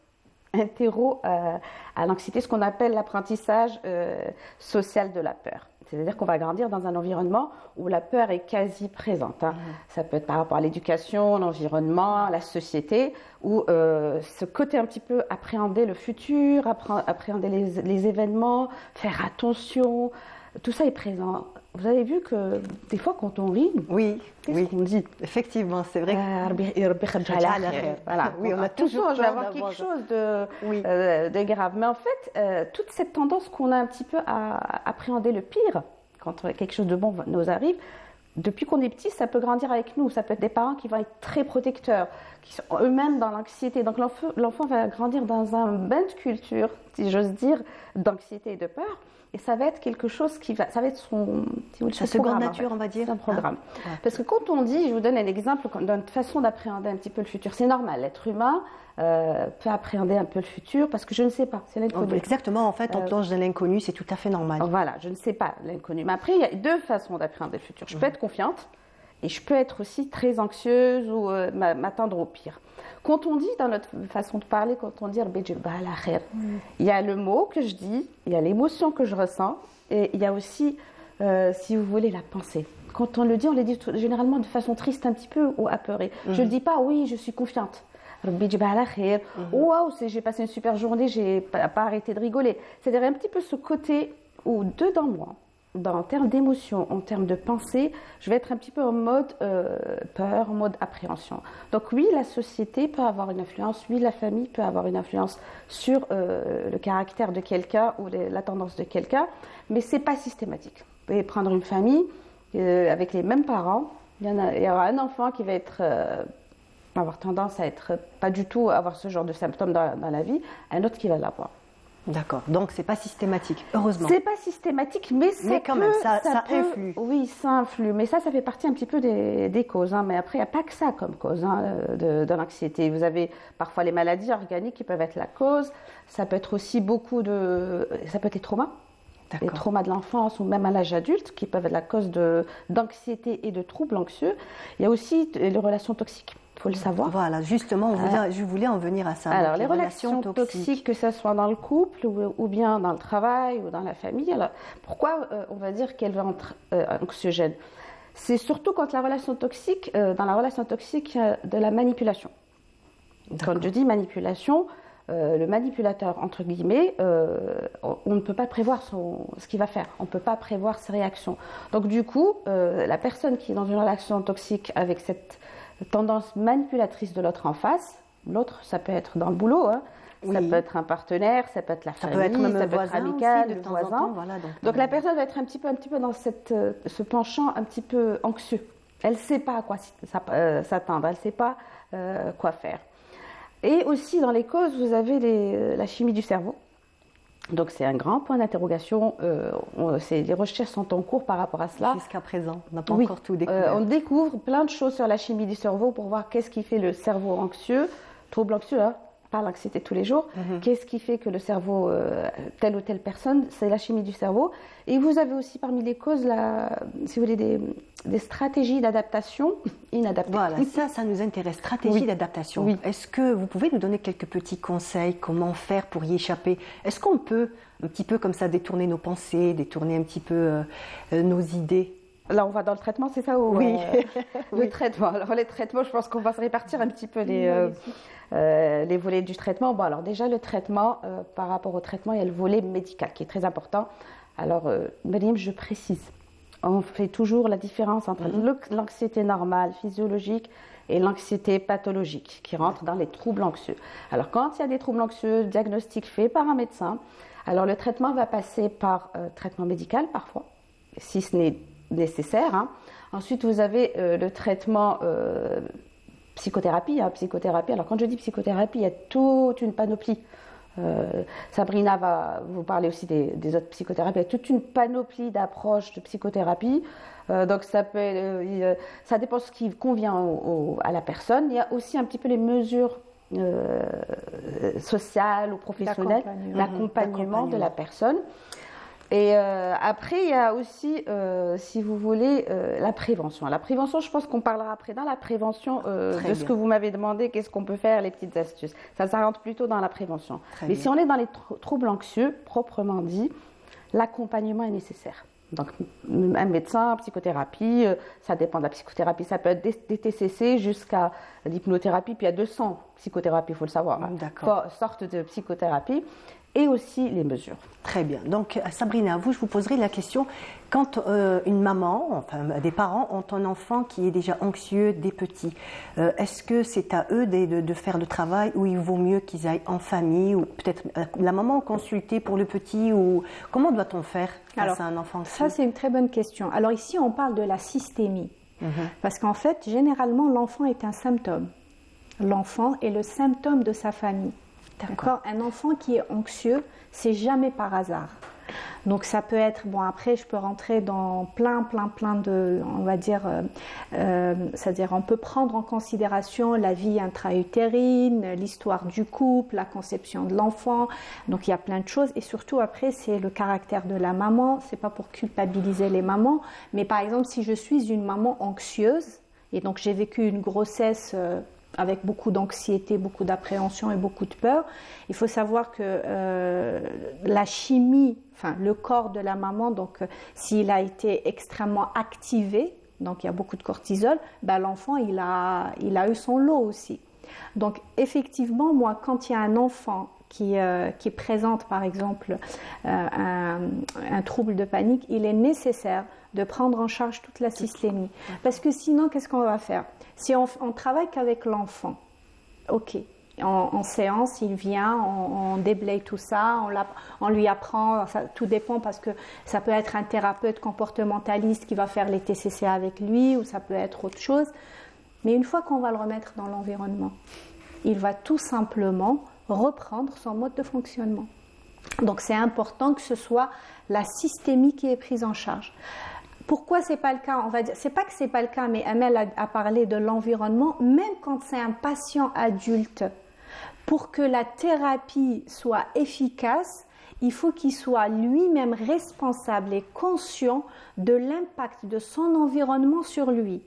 un terreau euh, à l'anxiété, ce qu'on appelle l'apprentissage euh, social de la peur. C'est-à-dire qu'on va grandir dans un environnement où la peur est quasi présente. Hein. Mmh. Ça peut être par rapport à l'éducation, l'environnement, la société, où euh, ce côté un petit peu appréhender le futur, appréhender les, les événements, faire attention, tout ça est présent. Vous avez vu que des fois quand on rit, oui, qu'est-ce oui. qu'on dit? Effectivement, c'est vrai. Euh, voilà. Oui, on a toujours peur d'avoir quelque chose de, oui. euh, de grave. Mais en fait, euh, toute cette tendance qu'on a un petit peu à appréhender le pire, quand quelque chose de bon nous arrive, depuis qu'on est petit, ça peut grandir avec nous. Ça peut être des parents qui vont être très protecteurs, qui sont eux-mêmes dans l'anxiété. Donc l'enfant, l'enfant va grandir dans un bain de culture, si j'ose dire, d'anxiété et de peur. Et ça va être quelque chose qui va, ça va être son, si sa seconde nature, on va dire. C'est un programme. Ah. Parce que quand on dit, je vous donne un exemple d'une façon d'appréhender un petit peu le futur. C'est normal, l'être humain euh, peut appréhender un peu le futur parce que je ne sais pas, c'est l'inconnu. Exactement, en fait, on plonge dans l'inconnu, c'est tout à fait normal. Voilà, je ne sais pas l'inconnu. Mais après, il y a deux façons d'appréhender le futur. Je peux mmh. être confiante et je peux être aussi très anxieuse ou euh, m'attendre au pire. Quand on dit, dans notre façon de parler, quand on dit il y a le mot que je dis, il y a l'émotion que je ressens, et il y a aussi, euh, si vous voulez, la pensée. Quand on le dit, on le dit généralement de façon triste un petit peu ou apeurée. Mm-hmm. Je ne dis pas, oui, je suis confiante. Mm-hmm. Waouh, j'ai passé une super journée, je n'ai pas, pas arrêté de rigoler. C'est-à-dire un petit peu ce côté où, dedans moi, dans, en termes d'émotion, en termes de pensée, je vais être un petit peu en mode euh, peur, en mode appréhension. Donc oui, la société peut avoir une influence, oui, la famille peut avoir une influence sur euh, le caractère de quelqu'un ou les, la tendance de quelqu'un, mais ce n'est pas systématique. Vous pouvez prendre une famille euh, avec les mêmes parents, il y, en a, il y aura un enfant qui va être, euh, avoir tendance à être pas du tout, avoir ce genre de symptômes dans, dans la vie, un autre qui va l'avoir. D'accord, donc c'est pas systématique, heureusement. C'est pas systématique, mais ça mais quand peut, même, ça, ça, ça peut, influe. Oui, ça influe, mais ça, ça fait partie un petit peu des, des causes. Hein. Mais après, il n'y a pas que ça comme cause hein, de, de l'anxiété. Vous avez parfois les maladies organiques qui peuvent être la cause. Ça peut être aussi beaucoup de... Ça peut être les traumas. Les traumas de l'enfance ou même à l'âge adulte qui peuvent être la cause de, d'anxiété et de troubles anxieux. Il y a aussi les relations toxiques. Il faut le savoir. Voilà, justement, on voulait, euh, je voulais en venir à ça. Alors, les, les relations, relations toxiques, toxiques, que ce soit dans le couple ou, ou bien dans le travail ou dans la famille. Alors, pourquoi euh, on va dire qu'elle va être euh, anxiogène? C'est surtout quand la relation toxique, euh, dans la relation toxique, il y a de la manipulation. D'accord. Quand je dis manipulation, euh, le manipulateur, entre guillemets, euh, on, on ne peut pas prévoir son, ce qu'il va faire. On ne peut pas prévoir ses réactions. Donc, du coup, euh, la personne qui est dans une relation toxique avec cette tendance manipulatrice de l'autre en face, l'autre, ça peut être dans le boulot, hein. Oui. Ça peut être un partenaire, ça peut être la famille, ça peut être, même ça peut être amical, aussi, de le voisin. Temps, voilà, donc donc euh... la personne va être un petit peu, un petit peu dans cette, euh, ce penchant un petit peu anxieux. Elle ne sait pas à quoi euh, s'attendre, elle ne sait pas euh, quoi faire. Et aussi dans les causes, vous avez les, euh, la chimie du cerveau. Donc c'est un grand point d'interrogation. Euh, on, les recherches sont en cours par rapport à cela. Jusqu'à présent, on n'a pas oui. encore tout découvert. Euh, on découvre plein de choses sur la chimie du cerveau pour voir qu'est-ce qui fait le cerveau anxieux, trouble anxieux, hein, pas l'anxiété tous les jours. Mm-hmm. Qu'est-ce qui fait que le cerveau, euh, telle ou telle personne, c'est la chimie du cerveau. Et vous avez aussi parmi les causes, la, si vous voulez, des, des stratégies d'adaptation inadaptées. Voilà, ça, ça nous intéresse, stratégie oui. d'adaptation. Oui. Est-ce que vous pouvez nous donner quelques petits conseils, comment faire pour y échapper? Est-ce qu'on peut un petit peu comme ça détourner nos pensées, détourner un petit peu euh, euh, nos idées? Là, on va dans le traitement, c'est ça ou, Oui. Euh, oui. Le traitement. Alors, les traitements, je pense qu'on va se répartir un petit peu les, euh, euh, les volets du traitement. Bon, alors déjà, le traitement, euh, par rapport au traitement, il y a le volet médical qui est très important. Alors, euh, Mariam, je précise, on fait toujours la différence entre mm-hmm. l'anxiété normale, physiologique, et l'anxiété pathologique, qui rentre dans les troubles anxieux. Alors, quand il y a des troubles anxieux, diagnostic fait par un médecin, alors le traitement va passer par euh, traitement médical parfois, si ce n'est nécessaire. Hein. Ensuite, vous avez euh, le traitement euh, psychothérapie, hein, psychothérapie. Alors, quand je dis psychothérapie, il y a toute une panoplie. Euh, Sabrina va vous parler aussi des, des autres psychothérapies. Il y a toute une panoplie d'approches de psychothérapie. Euh, donc, ça peut, euh, ça dépend de ce qui convient au, au, à la personne. Il y a aussi un petit peu les mesures euh, sociales ou professionnelles, l'accompagnement, l'accompagnement de la personne. Et euh, après, il y a aussi, euh, si vous voulez, euh, la prévention. La prévention, je pense qu'on parlera après dans la prévention euh, de bien. ce que vous m'avez demandé, qu'est-ce qu'on peut faire, les petites astuces. Ça, ça rentre plutôt dans la prévention. Très Mais bien. si on est dans les tr troubles anxieux, proprement dit, l'accompagnement est nécessaire. Donc, un médecin, psychothérapie, euh, ça dépend de la psychothérapie. Ça peut être des, des T C C jusqu'à l'hypnothérapie, puis il y a deux cents psychothérapies, il faut le savoir. Hein. D'accord. Sortes de psychothérapie. Et aussi les mesures. Très bien. Donc, Sabrina, vous, je vous poserai la question, quand euh, une maman, enfin des parents, ont un enfant qui est déjà anxieux dès petit, euh, est-ce que c'est à eux de, de, de faire le travail ou il vaut mieux qu'ils aillent en famille ou peut-être euh, la maman consulter pour le petit ou comment doit-on faire face Alors, à un enfant anxieux? Ça, c'est une très bonne question. Alors ici, on parle de la systémie. Mm-hmm. Parce qu'en fait, généralement, l'enfant est un symptôme. L'enfant est le symptôme de sa famille. D'accord. Un enfant qui est anxieux, c'est jamais par hasard. Donc ça peut être, bon après je peux rentrer dans plein, plein, plein de, on va dire, euh, euh, c'est-à-dire on peut prendre en considération la vie intra-utérine, l'histoire du couple, la conception de l'enfant, donc il y a plein de choses et surtout après c'est le caractère de la maman, c'est pas pour culpabiliser les mamans, mais par exemple si je suis une maman anxieuse et donc j'ai vécu une grossesse euh, avec beaucoup d'anxiété, beaucoup d'appréhension et beaucoup de peur. Il faut savoir que euh, la chimie, enfin le corps de la maman, donc euh, s'il a été extrêmement activé, donc il y a beaucoup de cortisol, ben, l'enfant il a, il a eu son lot aussi. Donc effectivement, moi quand il y a un enfant qui, euh, qui présente par exemple euh, un, un trouble de panique, il est nécessaire de prendre en charge toute la systémie. Parce que sinon, qu'est-ce qu'on va faire? Si on, on travaille qu'avec l'enfant, ok, en, en séance, il vient, on, on déblaye tout ça, on, on lui apprend, ça, tout dépend parce que ça peut être un thérapeute comportementaliste qui va faire les T C C avec lui ou ça peut être autre chose. Mais une fois qu'on va le remettre dans l'environnement, il va tout simplement reprendre son mode de fonctionnement. Donc c'est important que ce soit la systémie qui est prise en charge. Pourquoi c'est pas le cas? On va dire, c'est pas que c'est pas le cas, mais Amel a, a parlé de l'environnement. Même quand c'est un patient adulte, pour que la thérapie soit efficace, il faut qu'il soit lui-même responsable et conscient de l'impact de son environnement sur lui.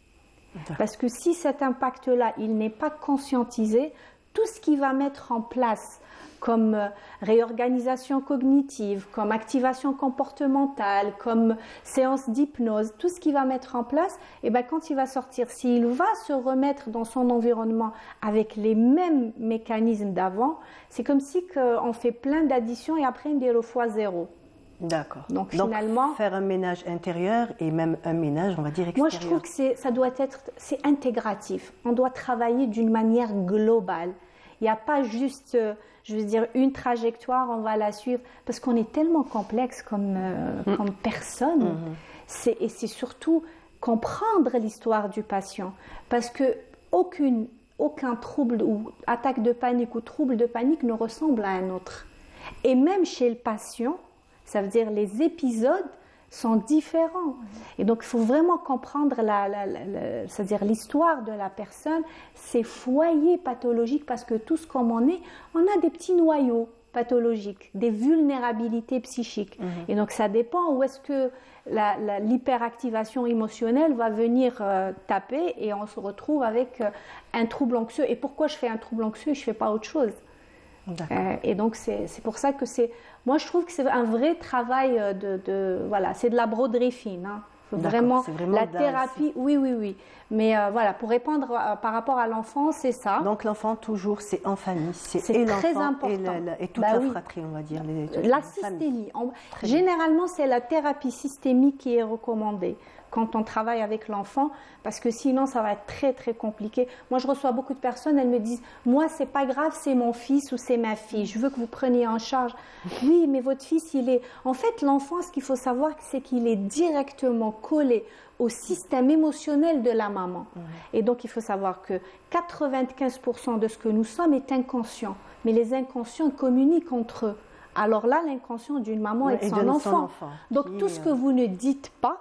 Parce que si cet impact-là, il n'est pas conscientisé, tout ce qu'il va mettre en place comme réorganisation cognitive, comme activation comportementale, comme séance d'hypnose, tout ce qu'il va mettre en place, et bien quand il va sortir, s'il va se remettre dans son environnement avec les mêmes mécanismes d'avant, c'est comme si on fait plein d'additions et après on dit le fois zéro. D'accord. Donc, Donc finalement, faire un ménage intérieur et même un ménage, on va dire, extérieur. Moi, je trouve que c'est, ça doit être, c'est intégratif. On doit travailler d'une manière globale. Il n'y a pas juste, je veux dire, une trajectoire, on va la suivre, parce qu'on est tellement complexe comme, euh, mmh. comme personne. Mmh. C'est, et c'est surtout comprendre l'histoire du patient, parce que aucune, aucun trouble ou attaque de panique ou trouble de panique ne ressemble à un autre. Et même chez le patient, ça veut dire les épisodes sont différents. Et donc, il faut vraiment comprendre la, la, la, la, c'est-à-dire l'histoire de la personne, ses foyers pathologiques, parce que tous comme on est, on a des petits noyaux pathologiques, des vulnérabilités psychiques. Mmh. Et donc, ça dépend où est-ce que la, la, l'hyperactivation émotionnelle va venir euh, taper et on se retrouve avec euh, un trouble anxieux. Et pourquoi je fais un trouble anxieux et je ne fais pas autre chose? Euh, et donc c'est, c'est pour ça que c'est, moi je trouve que c'est un vrai travail de, de voilà, c'est de la broderie fine, hein. Vraiment, vraiment la thérapie, oui oui oui, mais euh, voilà, pour répondre euh, par rapport à l'enfant, c'est ça. Donc l'enfant toujours c'est en famille, c'est, c'est et très l'enfant important et, la, la, et toute bah la oui. fratrie, on va dire les, la systémie. On, généralement c'est la thérapie systémique qui est recommandée quand on travaille avec l'enfant, parce que sinon ça va être très très compliqué. Moi je reçois beaucoup de personnes, elles me disent moi c'est pas grave, c'est mon fils ou c'est ma fille, je veux que vous preniez en charge. Oui, mais votre fils il est, en fait l'enfant, ce qu'il faut savoir c'est qu'il est directement collé au système émotionnel de la maman. Mmh. Et donc il faut savoir que quatre-vingt-quinze pour cent de ce que nous sommes est inconscient, mais les inconscients communiquent entre eux. Alors là l'inconscient d'une maman et de, et son, de enfant. son enfant. Donc tout ce que vous ne dites pas,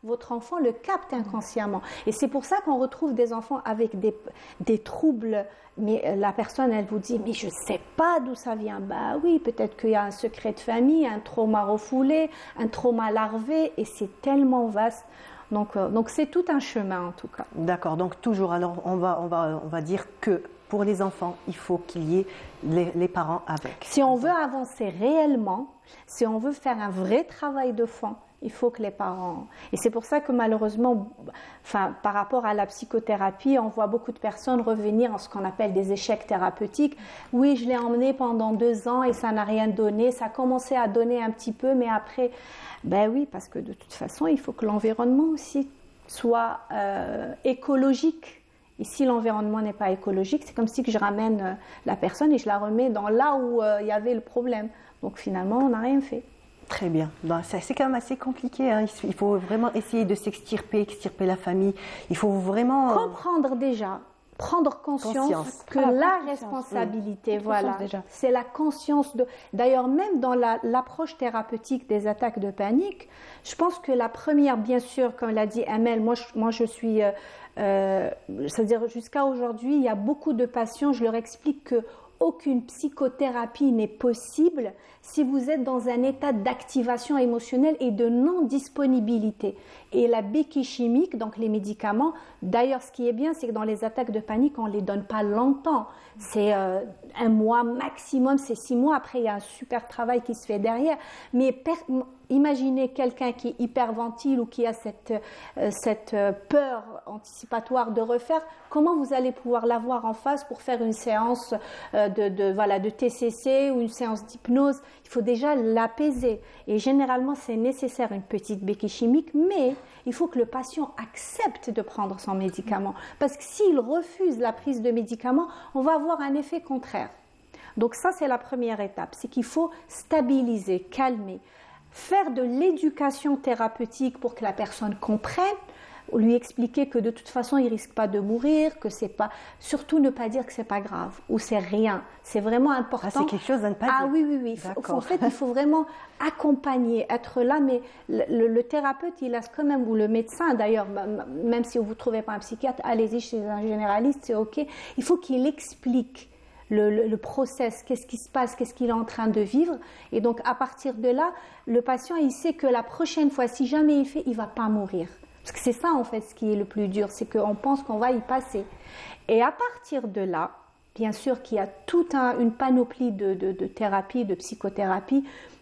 votre enfant le capte inconsciemment. Et c'est pour ça qu'on retrouve des enfants avec des, des troubles, mais la personne, elle vous dit, mais je ne sais pas d'où ça vient. Bah oui, peut-être qu'il y a un secret de famille, un trauma refoulé, un trauma larvé, et c'est tellement vaste. Donc, euh, donc c'est tout un chemin en tout cas. D'accord, donc toujours, alors on va, on va, on va dire que pour les enfants, il faut qu'il y ait les, les parents avec. Si on veut avancer réellement, si on veut faire un vrai travail de fond, il faut que les parents... Et c'est pour ça que malheureusement, enfin, par rapport à la psychothérapie, on voit beaucoup de personnes revenir en ce qu'on appelle des échecs thérapeutiques. Oui, je l'ai emmené pendant deux ans et ça n'a rien donné. Ça a commencé à donner un petit peu, mais après... Ben oui, parce que de toute façon, il faut que l'environnement aussi soit euh, écologique. Et si l'environnement n'est pas écologique, c'est comme si que je ramène euh, la personne et je la remets dans là où euh, il y avait le problème. Donc finalement, on n'a rien fait. Très bien. Ben, c'est quand même assez compliqué. Hein. Il faut vraiment essayer de s'extirper, extirper la famille. Il faut vraiment... Comprendre déjà, prendre conscience, conscience. que ah, la conscience, responsabilité, oui. voilà, c'est la conscience de... D'ailleurs, même dans l'approche la, thérapeutique des attaques de panique, je pense que la première, bien sûr, comme l'a dit Amel, moi je, moi, je suis... Euh, euh, c'est-à-dire jusqu'à aujourd'hui, il y a beaucoup de patients, je leur explique que aucune psychothérapie n'est possible si vous êtes dans un état d'activation émotionnelle et de non-disponibilité. Et la béquille chimique, donc les médicaments, d'ailleurs ce qui est bien, c'est que dans les attaques de panique, on ne les donne pas longtemps. C'est euh, un mois maximum, c'est six mois. Après, il y a un super travail qui se fait derrière. Mais per... imaginez quelqu'un qui hyperventile ou qui a cette, euh, cette peur anticipatoire de refaire, comment vous allez pouvoir l'avoir en face pour faire une séance euh, de, de, voilà, de T C C ou une séance d'hypnose? Il faut déjà l'apaiser. Et généralement, c'est nécessaire une petite béquille chimique, mais il faut que le patient accepte de prendre son médicament. Parce que s'il refuse la prise de médicaments, on va avoir un effet contraire. Donc ça, c'est la première étape. C'est qu'il faut stabiliser, calmer, faire de l'éducation thérapeutique pour que la personne comprenne, lui expliquer que de toute façon, il ne risque pas de mourir, que c'est pas... Surtout ne pas dire que ce n'est pas grave ou c'est rien. C'est vraiment important. Ah, c'est quelque chose à ne pas ah, dire. Ah oui, oui, oui. En fait, il faut vraiment accompagner, être là, mais le, le, le thérapeute, il a quand même, ou le médecin d'ailleurs, même si vous ne trouvez pas un psychiatre, allez-y chez un généraliste, c'est OK. Il faut qu'il explique le, le, le process, qu'est-ce qui se passe, qu'est-ce qu'il est en train de vivre. Et donc, à partir de là, le patient, il sait que la prochaine fois, si jamais il fait, il ne va pas mourir. Parce que c'est ça, en fait, ce qui est le plus dur, c'est qu'on pense qu'on va y passer. Et à partir de là, bien sûr qu'il y a toute un, une panoplie de, de, de thérapies, de psychothérapie,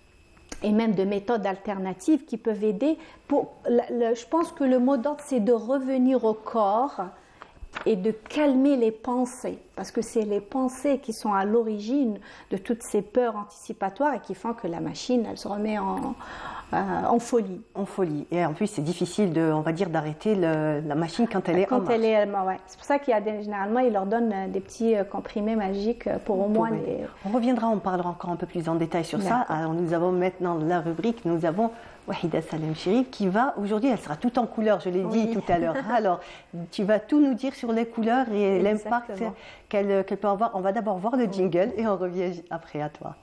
et même de méthodes alternatives qui peuvent aider. Pour, le, le, je pense que le mot d'ordre, c'est de revenir au corps et de calmer les pensées, parce que c'est les pensées qui sont à l'origine de toutes ces peurs anticipatoires et qui font que la machine, elle se remet en, euh, en folie. En folie. Et en plus, c'est difficile, de, on va dire, d'arrêter le, la machine quand elle est quand en elle marche. Est, ouais. C'est pour ça qu'il y a des, généralement, ils leur donnent des petits comprimés magiques pour au moins... Les... On reviendra, on parlera encore un peu plus en détail sur ça. Alors, nous avons maintenant la rubrique, nous avons Wahida Salem Chérif qui va, aujourd'hui, elle sera tout en couleurs, je l'ai oui. dit tout à l'heure. Alors, tu vas tout nous dire sur les couleurs et l'impact qu'elle qu'elle peut avoir. On va d'abord voir le jingle et on revient après à toi.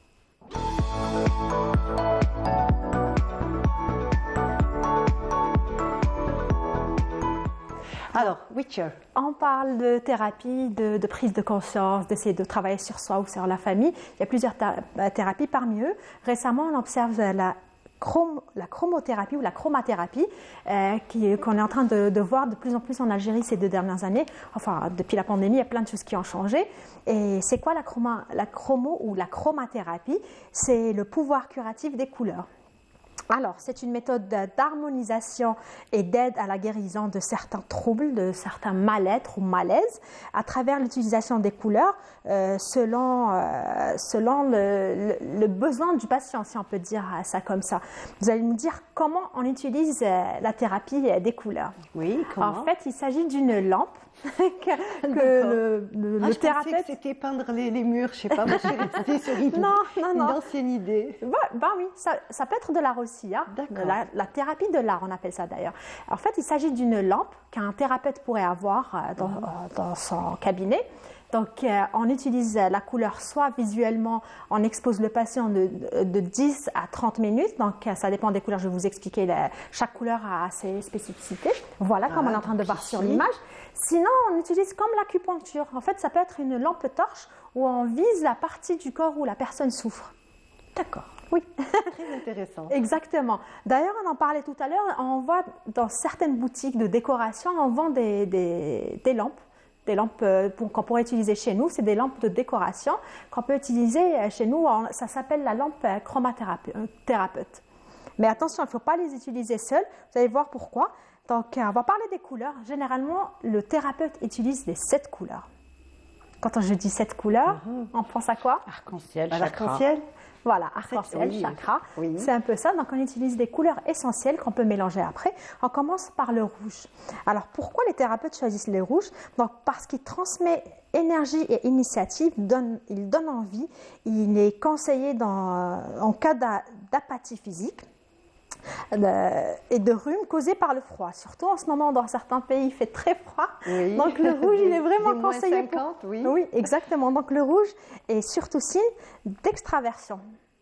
Alors, Witcher. On parle de thérapie, de, de prise de conscience, d'essayer de travailler sur soi ou sur la famille. Il y a plusieurs thérapies parmi eux. Récemment, on observe la Chrom, la chromothérapie ou la chromathérapie euh, qui, qu'on est en train de, de voir de plus en plus en Algérie ces deux dernières années. Enfin, depuis la pandémie, il y a plein de choses qui ont changé. Et c'est quoi la, chroma, la chromo ou la chromathérapie? C'est le pouvoir curatif des couleurs. Alors, c'est une méthode d'harmonisation et d'aide à la guérison de certains troubles, de certains mal-être ou malaises, à travers l'utilisation des couleurs euh, selon, euh, selon le, le, le besoin du patient, si on peut dire ça comme ça. Vous allez nous dire comment on utilise euh, la thérapie des couleurs. Oui, comment? En fait, il s'agit d'une lampe que, que le, le, ah, le je thérapeute... pensais que c'était peindre les, les murs, je sais pas, moi je suis restée sur une, non, non, non. une ancienne idée. Bah, bah oui, ça, ça peut être de l'art aussi, hein. la, la thérapie de l'art, on appelle ça d'ailleurs. En fait, il s'agit d'une lampe qu'un thérapeute pourrait avoir dans, mmh. dans son cabinet. Donc, euh, on utilise la couleur soit visuellement, on expose le patient de, de dix à trente minutes. Donc, ça dépend des couleurs. Je vais vous expliquer. La, chaque couleur a ses spécificités. Voilà, ah, comme on est en train de voir sur l'image. Sinon, on utilise comme l'acupuncture. En fait, ça peut être une lampe torche où on vise la partie du corps où la personne souffre. D'accord. Oui. Très intéressant. Exactement. D'ailleurs, on en parlait tout à l'heure, on voit dans certaines boutiques de décoration, on vend des, des, des lampes. Des lampes qu'on pourrait utiliser chez nous, c'est des lampes de décoration qu'on peut utiliser chez nous. Ça s'appelle la lampe chromathérapeute. Mais attention, il ne faut pas les utiliser seules. Vous allez voir pourquoi. Donc, on va parler des couleurs. Généralement, le thérapeute utilise les sept couleurs. Quand je dis sept couleurs, mmh. on pense à quoi? Arc-en-ciel, chakra. Arc-en-ciel. Voilà, arc-en-ciel, oui, chakra. Oui. C'est un peu ça. Donc, on utilise des couleurs essentielles qu'on peut mélanger après. On commence par le rouge. Alors, pourquoi les thérapeutes choisissent le rouge? Donc, parce qu'il transmet énergie et initiative, donne, il donne envie. Il est conseillé dans, en cas d'apathie physique et de rhume causé par le froid. Surtout en ce moment, dans certains pays, il fait très froid. Oui. Donc, le rouge, il est vraiment conseillé. Pour... cinquante, oui. Oui, exactement. Donc, le rouge est surtout signe d'extraversion.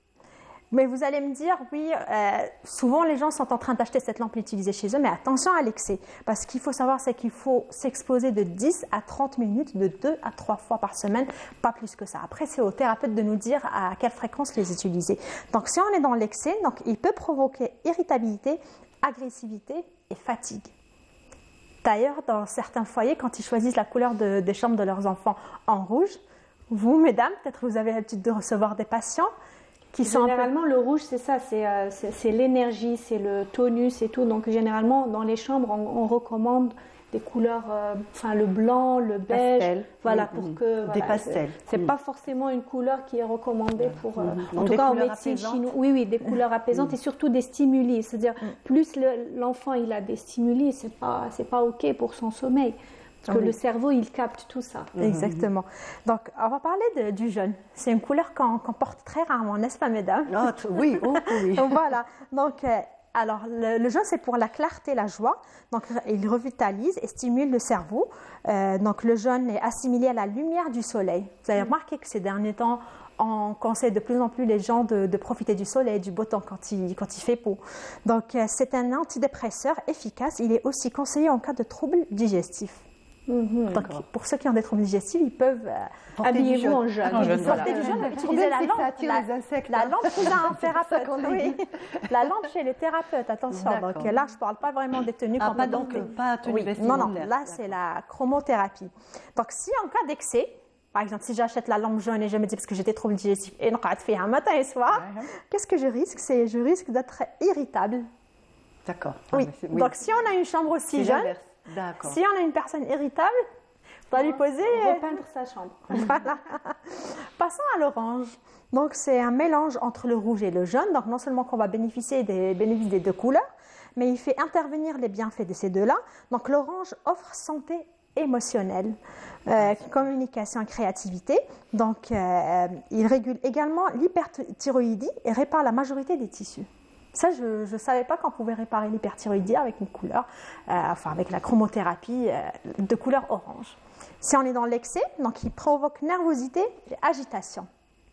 Mais vous allez me dire, oui, euh, souvent les gens sont en train d'acheter cette lampe et l'utiliser chez eux, mais attention à l'excès. Parce qu'il faut savoir, c'est qu'il faut s'exposer de dix à trente minutes, de deux à trois fois par semaine, pas plus que ça. Après, c'est au thérapeute de nous dire à quelle fréquence les utiliser. Donc, si on est dans l'excès, donc, il peut provoquer irritabilité, agressivité et fatigue. D'ailleurs, dans certains foyers, quand ils choisissent la couleur de, des chambres de leurs enfants en rouge, vous, mesdames, peut-être vous avez l'habitude de recevoir des patients qui sont généralement, peu... le rouge, c'est ça, c'est euh, l'énergie, c'est le tonus et tout. Donc, généralement, dans les chambres, on, on recommande des couleurs, euh, enfin, le blanc, le beige. Pastel. Voilà, mmh, pour mmh. que... Des voilà, pastels. C'est mmh. pas forcément une couleur qui est recommandée pour... Euh, mmh. En tout cas, en médecine chinoise. Oui, oui, des couleurs apaisantes mmh. et surtout des stimuli. C'est-à-dire, mmh. plus l'enfant, le, il a des stimuli, c'est pas, c'est pas OK pour son sommeil. Parce que oui. le cerveau, il capte tout ça. Exactement. Donc, on va parler de, du jaune. C'est une couleur qu'on qu'on porte très rarement, n'est-ce pas, mesdames? Ah, oui, oh, oui. Voilà. Donc, euh, alors, le, le jaune, c'est pour la clarté, la joie. Donc, il revitalise et stimule le cerveau. Euh, donc, le jaune est assimilé à la lumière du soleil. Vous avez remarqué que ces derniers temps, on conseille de plus en plus les gens de, de profiter du soleil, du beau temps quand il, quand il fait beau. Donc, euh, c'est un antidépresseur efficace. Il est aussi conseillé en cas de troubles digestifs. Mmh, Donc, pour ceux qui ont des troubles digestifs, ils peuvent euh, habiller-vous en jaune. En jaune, Porter du jaune, utiliser la lampe. Ça attire la, les insectes. La lampe chez un thérapeute. Oui. La lampe chez les thérapeutes, attention. Donc là, je ne parle pas vraiment des tenues. Ah, pas donc pas tenue oui. vestimentaire. Non, non, là, c'est la chromothérapie. Donc, si en cas d'excès, par exemple, si j'achète la lampe jaune et je me dis parce que j'ai des troubles digestifs et je fais un matin et soir, uh-huh. qu'est-ce que je risque? C'est je risque d'être irritable. D'accord. Oui. Ah, oui. Donc, si on a une chambre aussi jeune, si on a une personne irritable, on va lui poser... repeindre sa chambre. Voilà. Passons à l'orange. Donc, c'est un mélange entre le rouge et le jaune. Donc, non seulement qu'on va bénéficier des bénéfices des deux couleurs, mais il fait intervenir les bienfaits de ces deux-là. Donc, l'orange offre santé émotionnelle, euh, communication et créativité. Donc, euh, il régule également l'hyperthyroïdie et répare la majorité des tissus. Ça, je ne savais pas qu'on pouvait réparer l'hyperthyroïdie avec une couleur, euh, enfin avec la chromothérapie euh, de couleur orange. Si on est dans l'excès, donc il provoque nervosité et agitation.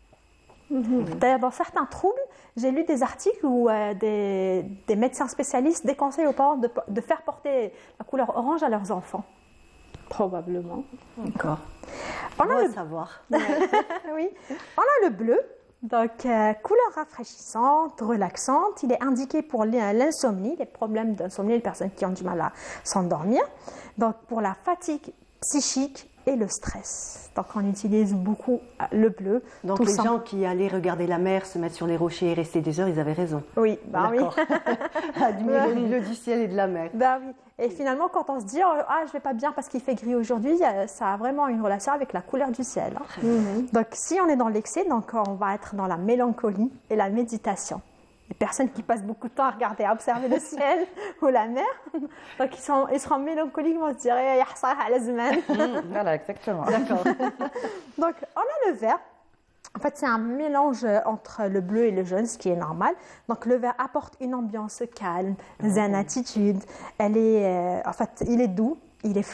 Mm-hmm. D'ailleurs, dans certains troubles, j'ai lu des articles où euh, des, des médecins spécialistes déconseillent aux parents de, de faire porter la couleur orange à leurs enfants. Probablement. D'accord. On, On va a le savoir. Oui. On a le bleu. Donc, euh, couleur rafraîchissante, relaxante. Il est indiqué pour l'insomnie, les problèmes d'insomnie, les personnes qui ont du mal à s'endormir. Donc, pour la fatigue psychique et le stress. Donc, on utilise beaucoup le bleu. Donc, les gens qui allaient regarder la mer, se mettre sur les rochers et rester des heures, ils avaient raison. Oui, bah oui. Admirer le milieu du ciel et de la mer. Bah oui. Et finalement, quand on se dit « Ah, je ne vais pas bien parce qu'il fait gris aujourd'hui », ça a vraiment une relation avec la couleur du ciel. Hein. Mm-hmm. Donc, si on est dans l'excès, donc on va être dans la mélancolie et la méditation. Les personnes qui passent beaucoup de temps à regarder, à observer le ciel ou la mer, donc ils, sont, ils seront mélancoliques, ils vont se dire « Yahsah ala zaman ». Voilà, exactement. D'accord. Donc, on a le vert. En fait, c'est un mélange entre le bleu et le jaune, ce qui est normal. Donc, le vert apporte une ambiance calme, zen attitude. Elle est, euh, en fait, il est doux, il est frais,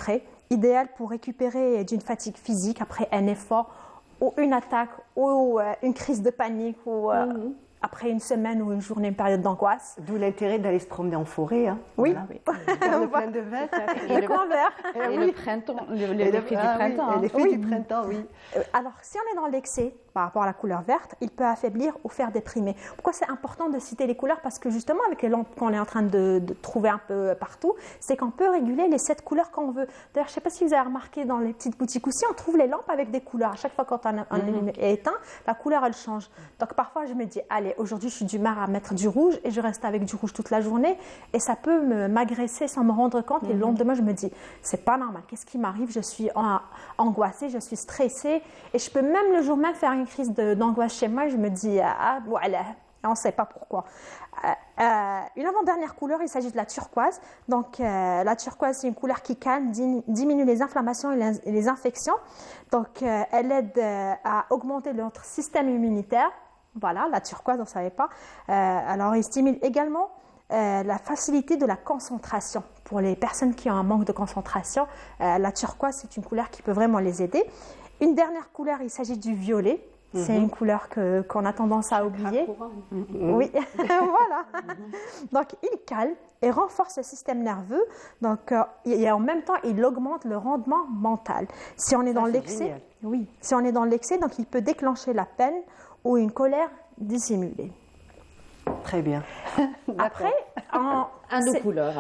idéal pour récupérer d'une fatigue physique après un effort ou une attaque ou euh, une crise de panique ou euh, mm-hmm. après une semaine ou une journée, une période d'angoisse. D'où l'intérêt d'aller se promener en forêt. Hein. Oui. Voilà. Le plein de verre. Et le coin vert. Et oui. le printemps, l'effet ah, du printemps. Oui, hein. L'effet oui. du printemps, oui. Alors, si on est dans l'excès par rapport à la couleur verte, il peut affaiblir ou faire déprimer. Pourquoi c'est important de citer les couleurs? Parce que justement, avec les lampes qu'on est en train de, de trouver un peu partout, c'est qu'on peut réguler les sept couleurs qu'on veut. D'ailleurs, je ne sais pas si vous avez remarqué dans les petites boutiques aussi, on trouve les lampes avec des couleurs. À chaque fois quand on, on mm-hmm. est éteint, la couleur, elle change. Donc, parfois, je me dis, allez, aujourd'hui, je suis d'humeur à mettre du rouge et je reste avec du rouge toute la journée et ça peut me, m'agresser sans me rendre compte. Mm-hmm. Et le lendemain, je me dis, c'est pas normal. Qu'est-ce qui m'arrive? Je suis en, angoissée, je suis stressée et je peux même le jour même faire une crise de, d'angoisse chez moi. Je me dis, ah, voilà, on ne sait pas pourquoi. Euh, euh, une avant-dernière couleur, il s'agit de la turquoise. Donc, euh, la turquoise, c'est une couleur qui calme, diminue les inflammations et les, et les infections. Donc, euh, elle aide euh, à augmenter notre système immunitaire. Voilà, la turquoise, on ne savait pas. Euh, alors, il stimule également euh, la facilité de la concentration. Pour les personnes qui ont un manque de concentration, euh, la turquoise, c'est une couleur qui peut vraiment les aider. Une dernière couleur, il s'agit du violet. Mm-hmm. C'est une couleur que, qu'on a tendance à oublier. Mm-hmm. Oui, voilà. Mm-hmm. Donc, il calme et renforce le système nerveux. Donc, euh, et en même temps, il augmente le rendement mental. Si on est Ça, dans l'excès, génial. oui, si on est dans l'excès, donc il peut déclencher la peine ou une colère dissimulée. Très bien. Après, en, un de couleurs.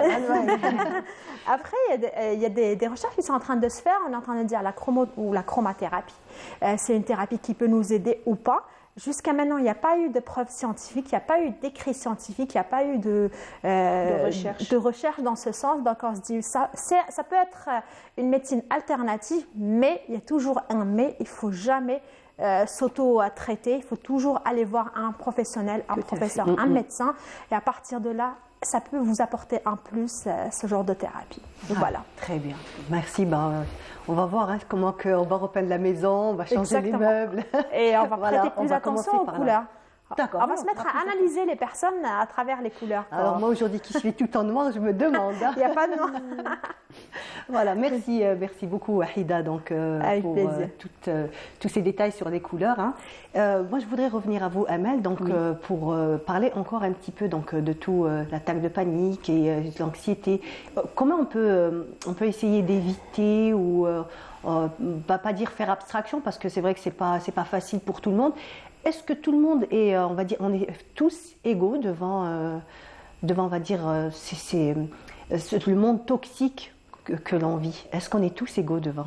Après, il y a, des, il y a des, des recherches qui sont en train de se faire. On est en train de dire la chromo ou la chromathérapie. Euh, c'est une thérapie qui peut nous aider ou pas. Jusqu'à maintenant, il n'y a pas eu de preuves scientifiques, il n'y a pas eu d'écrits scientifiques, il n'y a pas eu de, euh, de, recherche. de recherche dans ce sens. Donc, on se dit, ça, c'est, ça peut être une médecine alternative, mais il y a toujours un mais. Il ne faut jamais euh, s'auto-traiter. Il faut toujours aller voir un professionnel, un Tout professeur, un médecin. Et à partir de là, ça peut vous apporter en plus euh, ce genre de thérapie. Donc, ah, voilà. Très bien. Merci. Ben, on va voir hein, comment que on va repeindre la maison, on va changer Exactement. les meubles. Et on va voilà, prêter plus attention aux couleurs. Là. D'accord. On va se mettre à analyser les personnes à travers les couleurs. Alors moi aujourd'hui qui suis tout en noir, je me demande. Il n'y a pas de noir. Voilà, merci, euh, merci beaucoup Wahida donc euh, pour euh, toutes, euh, tous ces détails sur les couleurs. Hein. Euh, moi je voudrais revenir à vous Amel donc oui. euh, pour euh, parler encore un petit peu donc de tout euh, l'attaque de panique et euh, l'anxiété. Euh, comment on peut euh, on peut essayer d'éviter ou euh, euh, va pas dire faire abstraction parce que c'est vrai que c'est pas c'est pas facile pour tout le monde. Est-ce que tout le monde est, on va dire, on est tous égaux devant, euh, devant, on va dire, euh, c'est, c'est, c'est le monde toxique que, que l'on vit. Est-ce qu'on est tous égaux devant?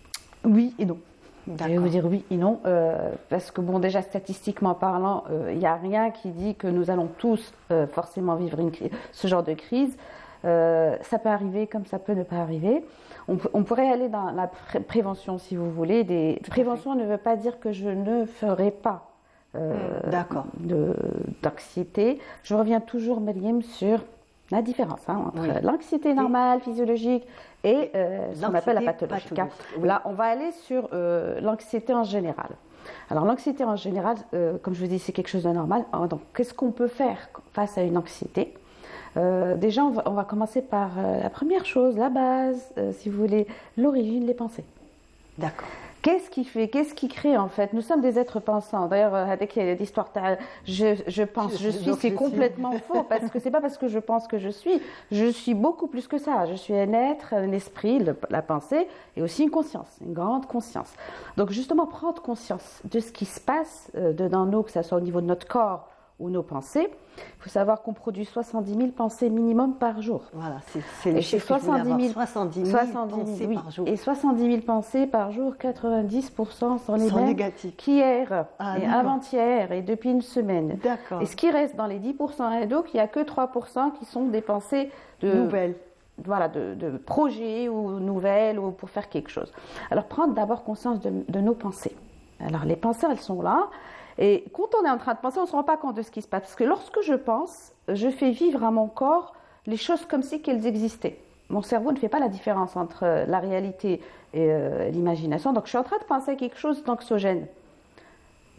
Oui et non. D'accord. Je vais vous dire oui et non, euh, parce que bon, déjà statistiquement parlant, il euh, n'y a rien qui dit que nous allons tous euh, forcément vivre une, ce genre de crise. Euh, ça peut arriver comme ça peut ne pas arriver. On, on pourrait aller dans la pré- prévention si vous voulez. Des, prévention ne veut pas dire que je ne ferai pas Euh, de, d'anxiété. Je reviens toujours, Mariam, sur la différence hein, entre oui. l'anxiété normale, et physiologique et euh, ce qu'on appelle la pathologique. pathologique. Oui. Là, on va aller sur euh, l'anxiété en général. Alors, l'anxiété en général, euh, comme je vous dis, c'est quelque chose de normal. Donc, qu'est-ce qu'on peut faire face à une anxiété? Euh, déjà, on va, on va commencer par euh, la première chose, la base, euh, si vous voulez, l'origine, les pensées. D'accord. Qu'est-ce qui fait, qu'est-ce qui crée en fait? Nous sommes des êtres pensants. D'ailleurs, avec l'histoire, je, je pense, je, je suis, c'est complètement faux parce que c'est pas parce que je pense que je suis. Je suis beaucoup plus que ça. Je suis un être, un esprit, le, la pensée et aussi une conscience, une grande conscience. Donc justement, prendre conscience de ce qui se passe euh, dans nous, que ce soit au niveau de notre corps ou nos pensées. Il faut savoir qu'on produit soixante-dix mille pensées minimum par jour. Voilà, c'est, c'est les chiffres soixante-dix mille pensées oui. par jour. Et soixante-dix mille pensées par jour, quatre-vingt-dix pour cent sont les sont mêmes négatives. qu'hier ah, et avant-hier et depuis une semaine. D'accord. Et ce qui reste dans les dix pour cent donc il n'y a que trois pour cent qui sont des pensées de nouvelles. Voilà, de, de projets ou nouvelles ou pour faire quelque chose. Alors prendre d'abord conscience de, de nos pensées. Alors les pensées, elles sont là. Et quand on est en train de penser, on ne se rend pas compte de ce qui se passe. Parce que lorsque je pense, je fais vivre à mon corps les choses comme si qu'elles existaient. Mon cerveau ne fait pas la différence entre la réalité et euh, l'imagination. Donc je suis en train de penser à quelque chose d'anxiogène.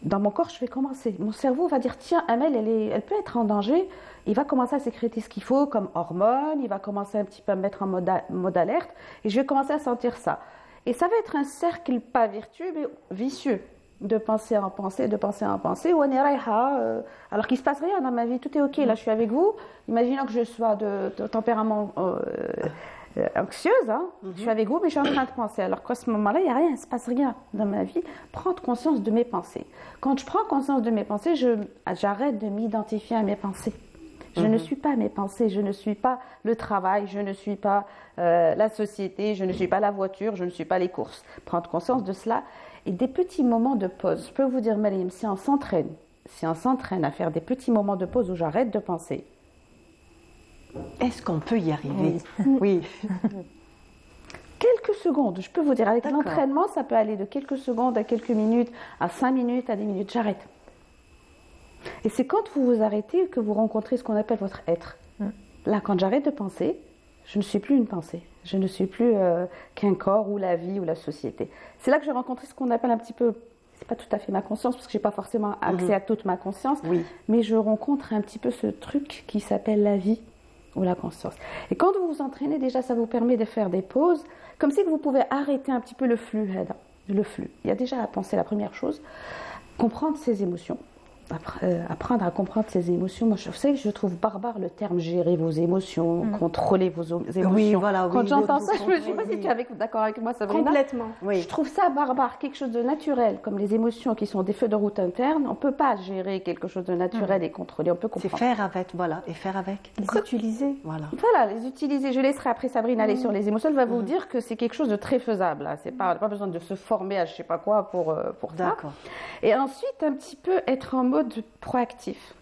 dans mon corps, je vais commencer. Mon cerveau va dire, tiens, Amel, elle, est, elle peut être en danger. Il va commencer à sécréter ce qu'il faut comme hormones. Il va commencer un petit peu à me mettre en mode, mode alerte. Et je vais commencer à sentir ça. Et ça va être un cercle pas vertueux, mais vicieux. De penser en penser, de penser en penser. Ou euh, alors qu'il ne se passe rien dans ma vie. Tout est OK. Là, je suis avec vous. Imaginons que je sois de, de tempérament... Euh, Euh, anxieuse, hein. Mm-hmm. Je suis avec vous, mais je suis en train de penser. Alors qu'à ce moment-là, il n'y a rien, il ne se passe rien dans ma vie. Prendre conscience de mes pensées. Quand je prends conscience de mes pensées, je, j'arrête de m'identifier à mes pensées. Je mm-hmm. ne suis pas mes pensées, je ne suis pas le travail, je ne suis pas euh, la société, je ne suis pas la voiture, je ne suis pas les courses. Prendre conscience de cela et des petits moments de pause. Je peux vous dire, Mariam, si on s'entraîne, si on s'entraîne à faire des petits moments de pause où j'arrête de penser, est-ce qu'on peut y arriver? Oui. oui. Quelques secondes, je peux vous dire, avec D'accord. l'entraînement, ça peut aller de quelques secondes à quelques minutes, à cinq minutes, à dix minutes, j'arrête. Et c'est quand vous vous arrêtez que vous rencontrez ce qu'on appelle votre être. Mm. Là, quand j'arrête de penser, je ne suis plus une pensée, je ne suis plus euh, qu'un corps ou la vie ou la société. C'est là que j'ai rencontré ce qu'on appelle un petit peu, c'est pas tout à fait ma conscience, parce que je n'ai pas forcément accès mm-hmm. à toute ma conscience, oui. mais je rencontre un petit peu ce truc qui s'appelle la vie. Ou la conscience. Et quand vous vous entraînez, déjà, ça vous permet de faire des pauses, comme si vous pouvez arrêter un petit peu le flux. Le flux. Il y a déjà à penser la première chose, comprendre ses émotions. Apprendre à comprendre ses émotions. Moi, je sais que je trouve barbare le terme gérer vos émotions, mmh. contrôler vos émotions. Oui, voilà, Quand oui, j'entends ça, je ne sais pas si tu es d'accord avec moi, Sabrina. Complètement. Oui. Je trouve ça barbare, quelque chose de naturel, comme les émotions qui sont des feux de route internes. On ne peut pas gérer quelque chose de naturel mmh. et contrôler. On peut comprendre. C'est faire avec, voilà, et faire avec. Les utiliser. Voilà. Voilà, les utiliser. Je laisserai après Sabrina aller mmh. sur les émotions. Elle va mmh. vous dire que c'est quelque chose de très faisable. C'est pas, pas besoin de se former à je ne sais pas quoi pour, pour ça. D'accord. Et ensuite, un petit peu être en mode proactif.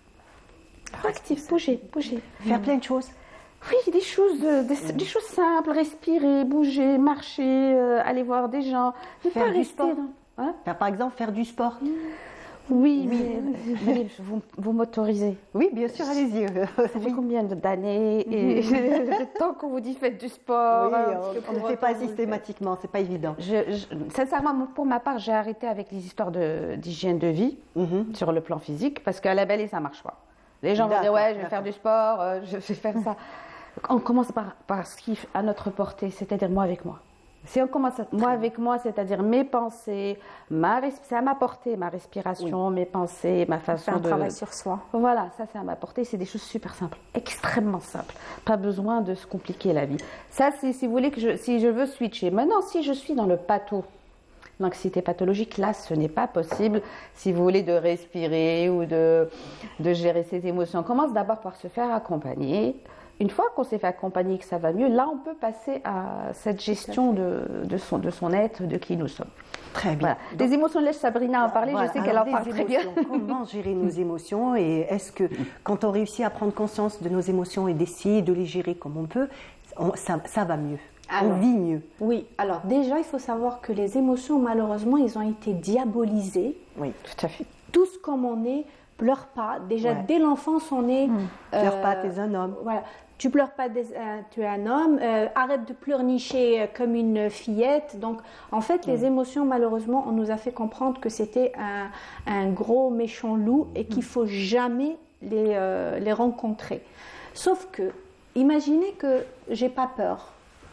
Proactif, bouger, bouger. Faire mmh. plein de choses. Oui, des choses, des, mmh. des choses simples, respirer, bouger, marcher, euh, aller voir des gens. Ne faire pas du rester sport. Dans... Hein? Faire, par exemple, faire du sport. Mmh. Oui, oui. Mais, mais vous, vous m'autorisez. Oui, bien sûr, allez-y. Ça fait oui. combien d'années et le temps qu'on vous dit faites du sport. Oui, on ne le fait pas systématiquement, c'est pas évident. Je, je, sincèrement, pour ma part, j'ai arrêté avec les histoires de, d'hygiène de vie mm-hmm. sur le plan physique parce qu'à la belle, ça marche pas. Les gens vont dire ouais, je vais faire du sport, euh, je vais faire ça. On commence par, par ce qui est à notre portée, c'est-à-dire moi avec moi. Si on commence, moi avec moi, c'est-à-dire mes pensées, ma, c'est à ma portée, ma respiration, oui. mes pensées, ma façon faire un de... travail sur soi. Voilà, ça c'est à ma portée, c'est des choses super simples, extrêmement simples. Pas besoin de se compliquer la vie. Ça, c'est si vous voulez que je, si je veux switcher. Maintenant, si je suis dans le patho, l'anxiété pathologique, là, ce n'est pas possible. Si vous voulez de respirer ou de, de gérer ses émotions, on commence d'abord par se faire accompagner. Une fois qu'on s'est fait accompagner et que ça va mieux, là, on peut passer à cette gestion de, de, son, de son être, de qui nous sommes. Très bien. Voilà. Donc, les émotions, laisse Sabrina en parler, voilà. Je sais qu'elle en parle émotions, très bien. Comment gérer nos émotions et est-ce que quand on réussit à prendre conscience de nos émotions et d'essayer de les gérer comme on peut, on, ça, ça va mieux, alors, on vit mieux. Oui, alors déjà, il faut savoir que les émotions, malheureusement, ils ont été diabolisées. Oui, tout à fait. Tous comme on est, pleure pas. Déjà, ouais. dès l'enfance, on est... Mmh. Euh, pleure pas, t'es un homme. Voilà. Tu pleures pas, des, euh, tu es un homme. Euh, arrête de pleurnicher euh, comme une fillette. Donc, en fait, les mmh. émotions, malheureusement, on nous a fait comprendre que c'était un, un gros méchant loup et qu'il faut jamais les, euh, les rencontrer. Sauf que, imaginez que j'ai pas peur.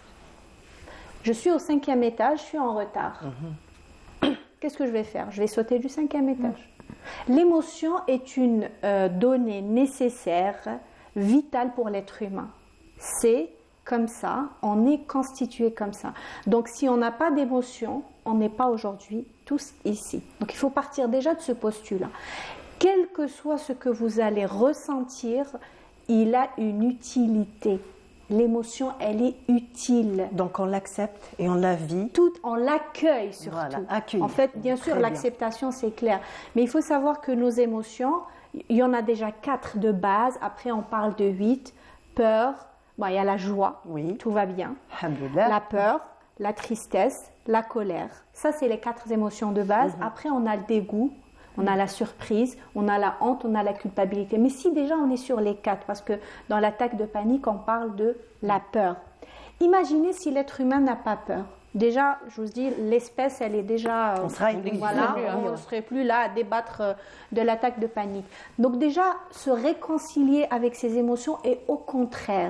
Je suis au cinquième étage, je suis en retard. Mmh. Qu'est-ce que je vais faire? Je vais sauter du cinquième étage. Mmh. L'émotion est une euh, donnée nécessaire, vitale pour l'être humain. C'est comme ça, on est constitué comme ça. Donc si on n'a pas d'émotion, on n'est pas aujourd'hui tous ici. Donc il faut partir déjà de ce postulat. Quel que soit ce que vous allez ressentir, il a une utilité. L'émotion, elle est utile. Donc on l'accepte et on la vit. Tout, on l'accueille surtout. Voilà, accueille. En fait, bien sûr, Très l'acceptation, bien. C'est clair. Mais il faut savoir que nos émotions, il y en a déjà quatre de base. Après, on parle de huit. Peur, bon, il y a la joie, oui. tout va bien. Alhamdoulilah. La peur, la tristesse, la colère. Ça, c'est les quatre émotions de base. Mm-hmm. Après, on a le dégoût. On a la surprise, on a la honte, on a la culpabilité. Mais si déjà on est sur les quatre, parce que dans l'attaque de panique, on parle de la peur. Imaginez si l'être humain n'a pas peur. déjà, je vous dis, l'espèce, elle est déjà... On sera voilà, on ne serait plus là à débattre de l'attaque de panique. Donc déjà, se réconcilier avec ses émotions et au contraire,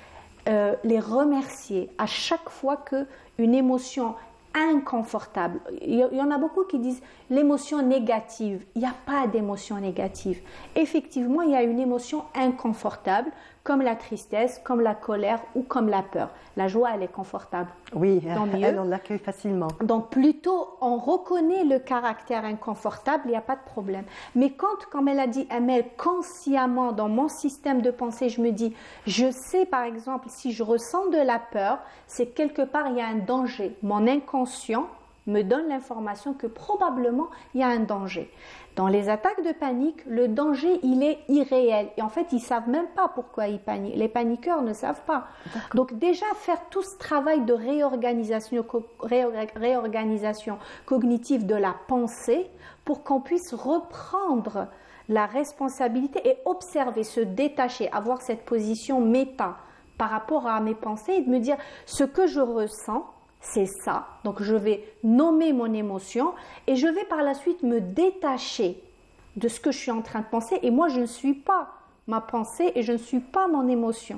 euh, les remercier à chaque fois qu'une émotion inconfortable. Il y en a beaucoup qui disent l'émotion négative. Il n'y a pas d'émotion négative. Effectivement, il y a une émotion inconfortable, comme la tristesse, comme la colère ou comme la peur. La joie, elle est confortable. Oui, elle, on l'accueille facilement. Donc, plutôt, on reconnaît le caractère inconfortable, il n'y a pas de problème. Mais quand, comme elle a dit, Amel, consciemment, dans mon système de pensée, je me dis, je sais, par exemple, si je ressens de la peur, c'est quelque part, il y a un danger. Mon inconscient me donne l'information que probablement, il y a un danger. Dans les attaques de panique, le danger, il est irréel. Et en fait, ils ne savent même pas pourquoi ils paniquent. Les paniqueurs ne savent pas. Donc déjà, faire tout ce travail de réorganisation, réorganisation cognitive de la pensée pour qu'on puisse reprendre la responsabilité et observer, se détacher, avoir cette position méta par rapport à mes pensées et de me dire ce que je ressens, c'est ça. Donc je vais nommer mon émotion et je vais par la suite me détacher de ce que je suis en train de penser. Et moi, je ne suis pas ma pensée et je ne suis pas mon émotion.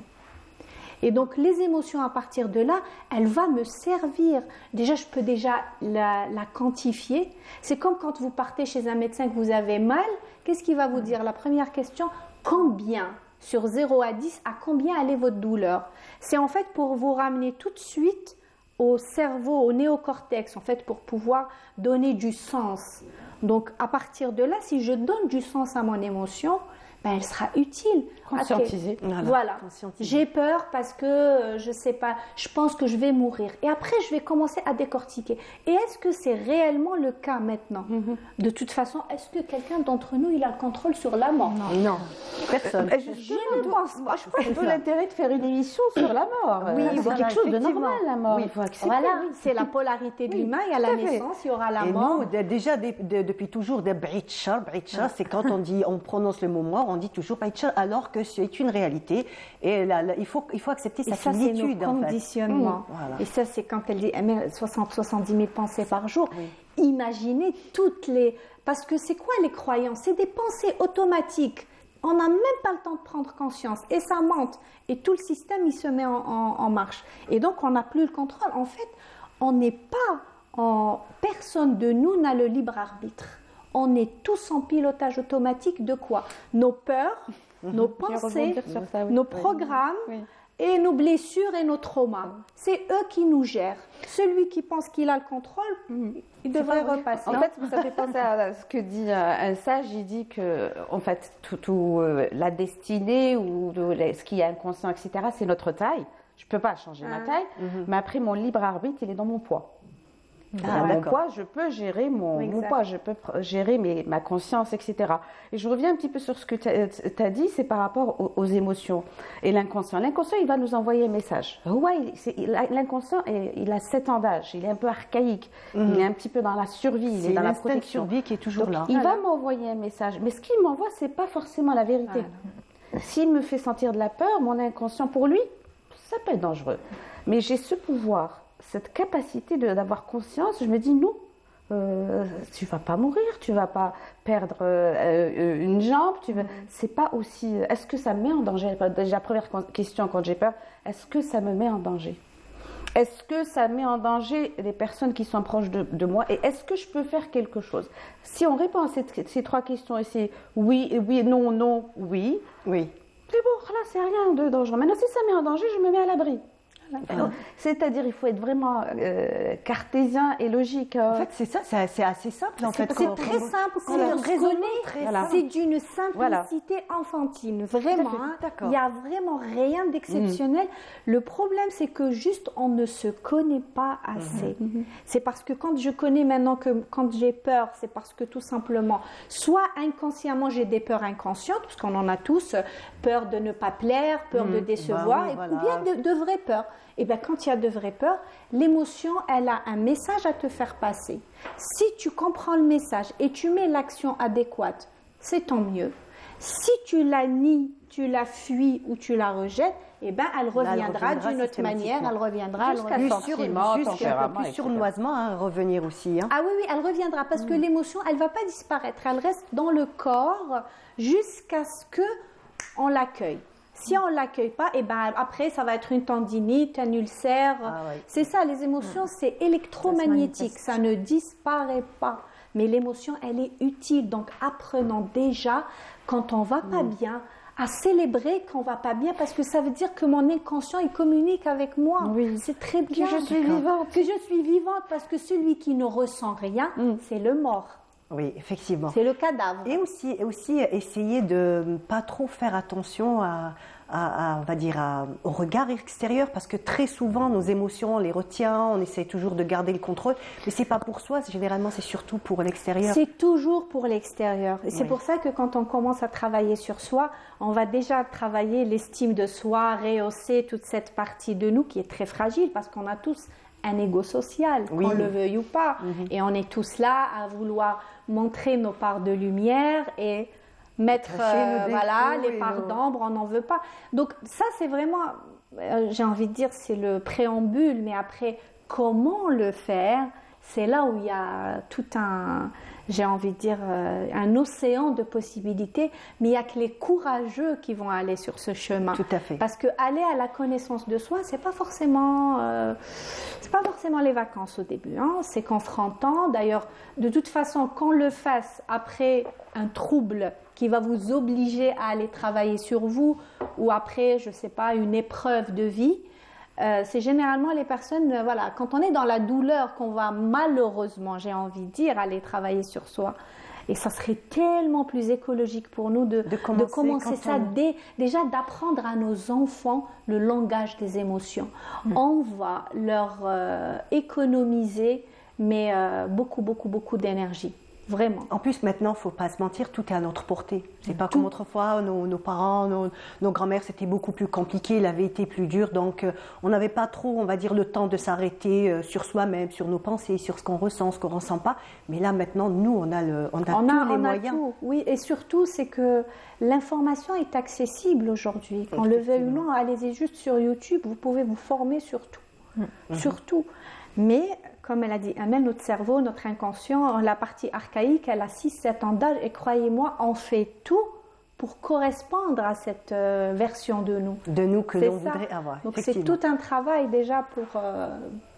Et donc les émotions, à partir de là, elles vont me servir. Déjà, je peux déjà la, la quantifier. C'est comme quand vous partez chez un médecin que vous avez mal. Qu'est-ce qu'il va vous dire? La première question, combien? Sur zéro à dix, à combien allait votre douleur? C'est en fait pour vous ramener tout de suite au cerveau, au néocortex, en fait, pour pouvoir donner du sens. Donc, à partir de là, si je donne du sens à mon émotion, ben, elle sera utile. Conscientiser. Voilà. voilà. J'ai peur parce que, je sais pas, je pense que je vais mourir. Et après, je vais commencer à décortiquer. Et est-ce que c'est réellement le cas maintenant? Mm-hmm. De toute façon, est-ce que quelqu'un d'entre nous, il a le contrôle sur la mort? Non. non. Personne. Euh, je, je ne pense pas. Je pense que l'intérêt de faire une émission sur la mort. Oui, c'est voilà, quelque chose de normal, la mort. Oui, il faut accepter. Voilà, oui, c'est la polarité de l'humain. Il y a la naissance, il y aura la et mort. Nous, de, déjà, de, de, depuis toujours, des britcha, britcha, c'est quand on dit, on prononce le mot mort, on dit toujours britcha, alors que c'est une réalité. Et là, là, il, faut, il faut accepter sa finitude. Et ça, c'est nos conditionnements. Mmh, voilà. Et ça, c'est quand elle dit soixante à soixante-dix mille pensées par jour. Oui. Imaginez toutes les... Parce que c'est quoi les croyances? C'est des pensées automatiques. On n'a même pas le temps de prendre conscience. Et ça monte. Et tout le système, il se met en, en, en marche. Et donc, on n'a plus le contrôle. En fait, on n'est pas en... Personne de nous n'a le libre arbitre. On est tous en pilotage automatique de quoi? Nos peurs, nos pensées, ça, oui. nos programmes oui. et nos blessures et nos traumas. C'est eux qui nous gèrent. Celui qui pense qu'il a le contrôle, mmh. il devrait repasser. En fait, ça fait penser à ce que dit un sage. Il dit que, en fait, tout, tout, euh, la destinée ou de, ce qui est inconscient, et cetera, c'est notre taille. Je ne peux pas changer ah. ma taille, mmh. mais après, mon libre arbitre, il est dans mon poids. Ah, mon poids, je peux gérer mon, mon poids, je peux gérer mes, ma conscience, et cetera. Et je reviens un petit peu sur ce que tu as dit, c'est par rapport aux, aux émotions et l'inconscient. L'inconscient, il va nous envoyer un message. Ouais, l'inconscient, il a sept ans d'âge, il est un peu archaïque, mmh. il est un petit peu dans la survie, il est, est dans la protection. Survie qui est toujours Donc, là. Il voilà. va m'envoyer un message, mais ce qu'il m'envoie, c'est pas forcément la vérité. Voilà. S'il me fait sentir de la peur, mon inconscient, pour lui, ça peut être dangereux. Mais j'ai ce pouvoir, cette capacité d'avoir conscience, je me dis non, euh, tu vas pas mourir, tu vas pas perdre euh, une jambe, tu vas... c'est pas aussi. Est-ce que ça me met en danger? Déjà première question quand j'ai peur, est-ce que ça me met en danger? Est-ce que ça met en danger les personnes qui sont proches de, de moi? Et est-ce que je peux faire quelque chose? Si on répond à cette, ces trois questions et c'est oui, oui, non, non, oui, oui, c'est bon, là c'est rien de dangereux. Maintenant si ça met en danger, je me mets à l'abri. C'est-à-dire, il faut être vraiment euh, cartésien et logique. Euh. En fait, c'est ça, c'est assez simple. En fait, c'est très on, simple. Quand on raisonne, voilà. c'est d'une simplicité voilà. enfantine. Vraiment, hein. Il n'y a vraiment rien d'exceptionnel. Mmh. Le problème, c'est que juste, on ne se connaît pas assez. Mmh. C'est parce que quand je connais maintenant que quand j'ai peur, c'est parce que tout simplement, soit inconsciemment, j'ai des peurs inconscientes, parce qu'on en a tous, peur de ne pas plaire, peur mmh. de décevoir, bah oui, et voilà. bien de, de vraies peurs. Et bien, quand il y a de vraies peurs, l'émotion, elle a un message à te faire passer. Si tu comprends le message et tu mets l'action adéquate, c'est tant mieux. Si tu la nies, tu la fuis ou tu la rejettes, eh ben, elle reviendra d'une autre manière, elle reviendra. Jusqu'à le sentiment, jusqu'à plus sournoisement, hein, revenir aussi. Hein. Ah oui, oui, elle reviendra parce mmh. que l'émotion, elle ne va pas disparaître, elle reste dans le corps jusqu'à ce qu'on l'accueille. Si on ne l'accueille pas, eh ben, après, ça va être une tendinite, un ulcère. Ah, oui. C'est ça, les émotions, mmh. c'est électromagnétique, ça, ça ne disparaît pas. Mais l'émotion, elle est utile. Donc, apprenons déjà, quand on ne va pas mmh. bien, à célébrer qu'on ne va pas bien, parce que ça veut dire que mon inconscient, il communique avec moi. Oui. C'est très bien. Que je suis vivante. Que je suis vivante, parce que celui qui ne ressent rien, mmh. c'est le mort. Oui, effectivement. C'est le cadavre. Et aussi, et aussi essayer de ne pas trop faire attention à, à, à, on va dire, à, au regard extérieur, parce que très souvent, nos émotions, on les retient, on essaie toujours de garder le contrôle, mais ce n'est pas pour soi, généralement, c'est surtout pour l'extérieur. C'est toujours pour l'extérieur. Et oui. c'est pour ça que quand on commence à travailler sur soi, on va déjà travailler l'estime de soi, rehausser toute cette partie de nous qui est très fragile, parce qu'on a tous un ego social, oui. qu'on le veuille ou pas. Mm-hmm. Et on est tous là à vouloir montrer nos parts de lumière et mettre euh, voilà, les parts nos... d'ombre, on n'en veut pas. Donc ça, c'est vraiment, euh, j'ai envie de dire, c'est le préambule, mais après, comment le faire? C'est là où il y a tout un, j'ai envie de dire, euh, un océan de possibilités, mais il n'y a que les courageux qui vont aller sur ce chemin. Tout à fait. Parce que aller à la connaissance de soi, c'est pas forcément, euh, c'est pas forcément les vacances au début. Hein. C'est confrontant. D'ailleurs, de toute façon, qu'on le fasse après un trouble qui va vous obliger à aller travailler sur vous, ou après, je sais pas, une épreuve de vie. Euh, c'est généralement les personnes, euh, voilà, quand on est dans la douleur qu'on va malheureusement, j'ai envie de dire, aller travailler sur soi. Et ça serait tellement plus écologique pour nous de, de commencer, de commencer ça, on... dès, déjà d'apprendre à nos enfants le langage des émotions. Mmh. On va leur euh, économiser, mais euh, beaucoup, beaucoup, beaucoup d'énergie. Vraiment. En plus, maintenant, il ne faut pas se mentir, tout est à notre portée. Ce n'est pas tout. Comme autrefois, nos, nos parents, nos, nos grands-mères, c'était beaucoup plus compliqué, il avait été plus dur. Donc, euh, on n'avait pas trop, on va dire, le temps de s'arrêter euh, sur soi-même, sur nos pensées, sur ce qu'on ressent, ce qu'on ne ressent pas. Mais là, maintenant, nous, on a, le, on a on tous a, les on moyens. A tout. Oui, et surtout, c'est que l'information est accessible aujourd'hui. Qu'on le veuille ou non, allez-y juste sur YouTube, vous pouvez vous former sur tout. Mmh. Sur tout. Mais, comme elle a dit Amel, notre cerveau, notre inconscient, la partie archaïque, elle a six sept ans d'âge et croyez-moi, on fait tout pour correspondre à cette euh, version de nous. De nous que l'on voudrait avoir. Donc c'est tout un travail déjà pour, euh,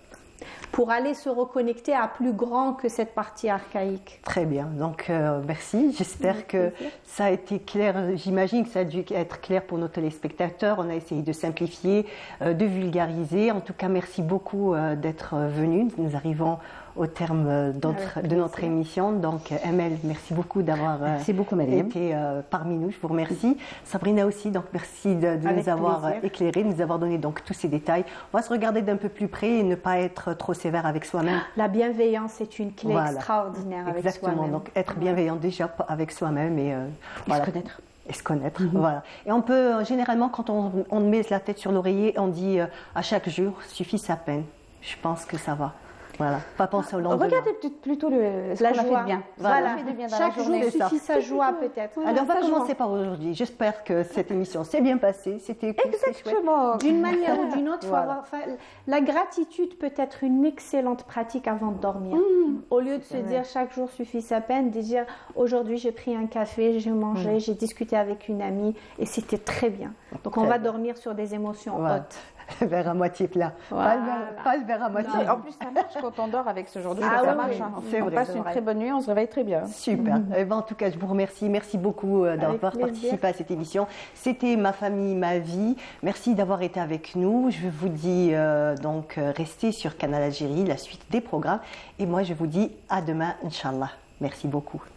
pour aller se reconnecter à plus grand que cette partie archaïque. Très bien, donc euh, merci. J'espère que ça a été clair. J'imagine que ça a dû être clair pour nos téléspectateurs. On a essayé de simplifier, euh, de vulgariser. En tout cas, merci beaucoup euh, d'être venu. Nous arrivons au terme de notre émission. Donc, Amel, merci beaucoup d'avoir euh, été euh, parmi nous. Je vous remercie. Sabrina aussi, donc merci de, de nous avoir plaisir. éclairé, de nous avoir donné donc tous ces détails. On va se regarder d'un peu plus près et ne pas être trop sévère avec soi-même. La bienveillance est une clé voilà. extraordinaire avec Exactement. soi-même. Donc, être bienveillant déjà avec soi-même et, euh, et voilà. se connaître. Et se connaître, mm-hmm. voilà. Et on peut, généralement, quand on, on met la tête sur l'oreiller, on dit euh, à chaque jour, suffit sa peine. Je pense que ça va. Voilà, pas penser au lendemain. Regardez plutôt le, ce la qu'on joie. A fait bien. Voilà, fait de bien dans chaque la jour suffit sa joie peut-être. Alors on va commencer par aujourd'hui. J'espère que cette émission s'est bien passée. C'était cool, exactement. D'une manière ou d'une autre, voilà. faut avoir, enfin, la gratitude peut être une excellente pratique avant de dormir. Mmh. Au lieu de se dire chaque jour suffit sa peine, de dire aujourd'hui j'ai pris un café, j'ai mangé, mmh. j'ai discuté avec une amie et c'était très bien. Donc très on va bien. dormir sur des émotions voilà. hautes. Verre à moitié plat. Voilà. Pas, le verre, pas le verre à moitié. Non, en plus, ça marche quand on dort avec ce genre de choses. Ah, ça oui, marche. oui. Hein. C'est on vrai, passe c'est une vrai. très bonne nuit, on se réveille très bien. Super. Mm-hmm. Eh ben, en tout cas, je vous remercie. Merci beaucoup d'avoir participé à cette émission. C'était Ma famille, ma vie. Merci d'avoir été avec nous. Je vous dis euh, donc restez sur Canal Algérie, la suite des programmes. Et moi, je vous dis à demain, Inch'Allah. Merci beaucoup.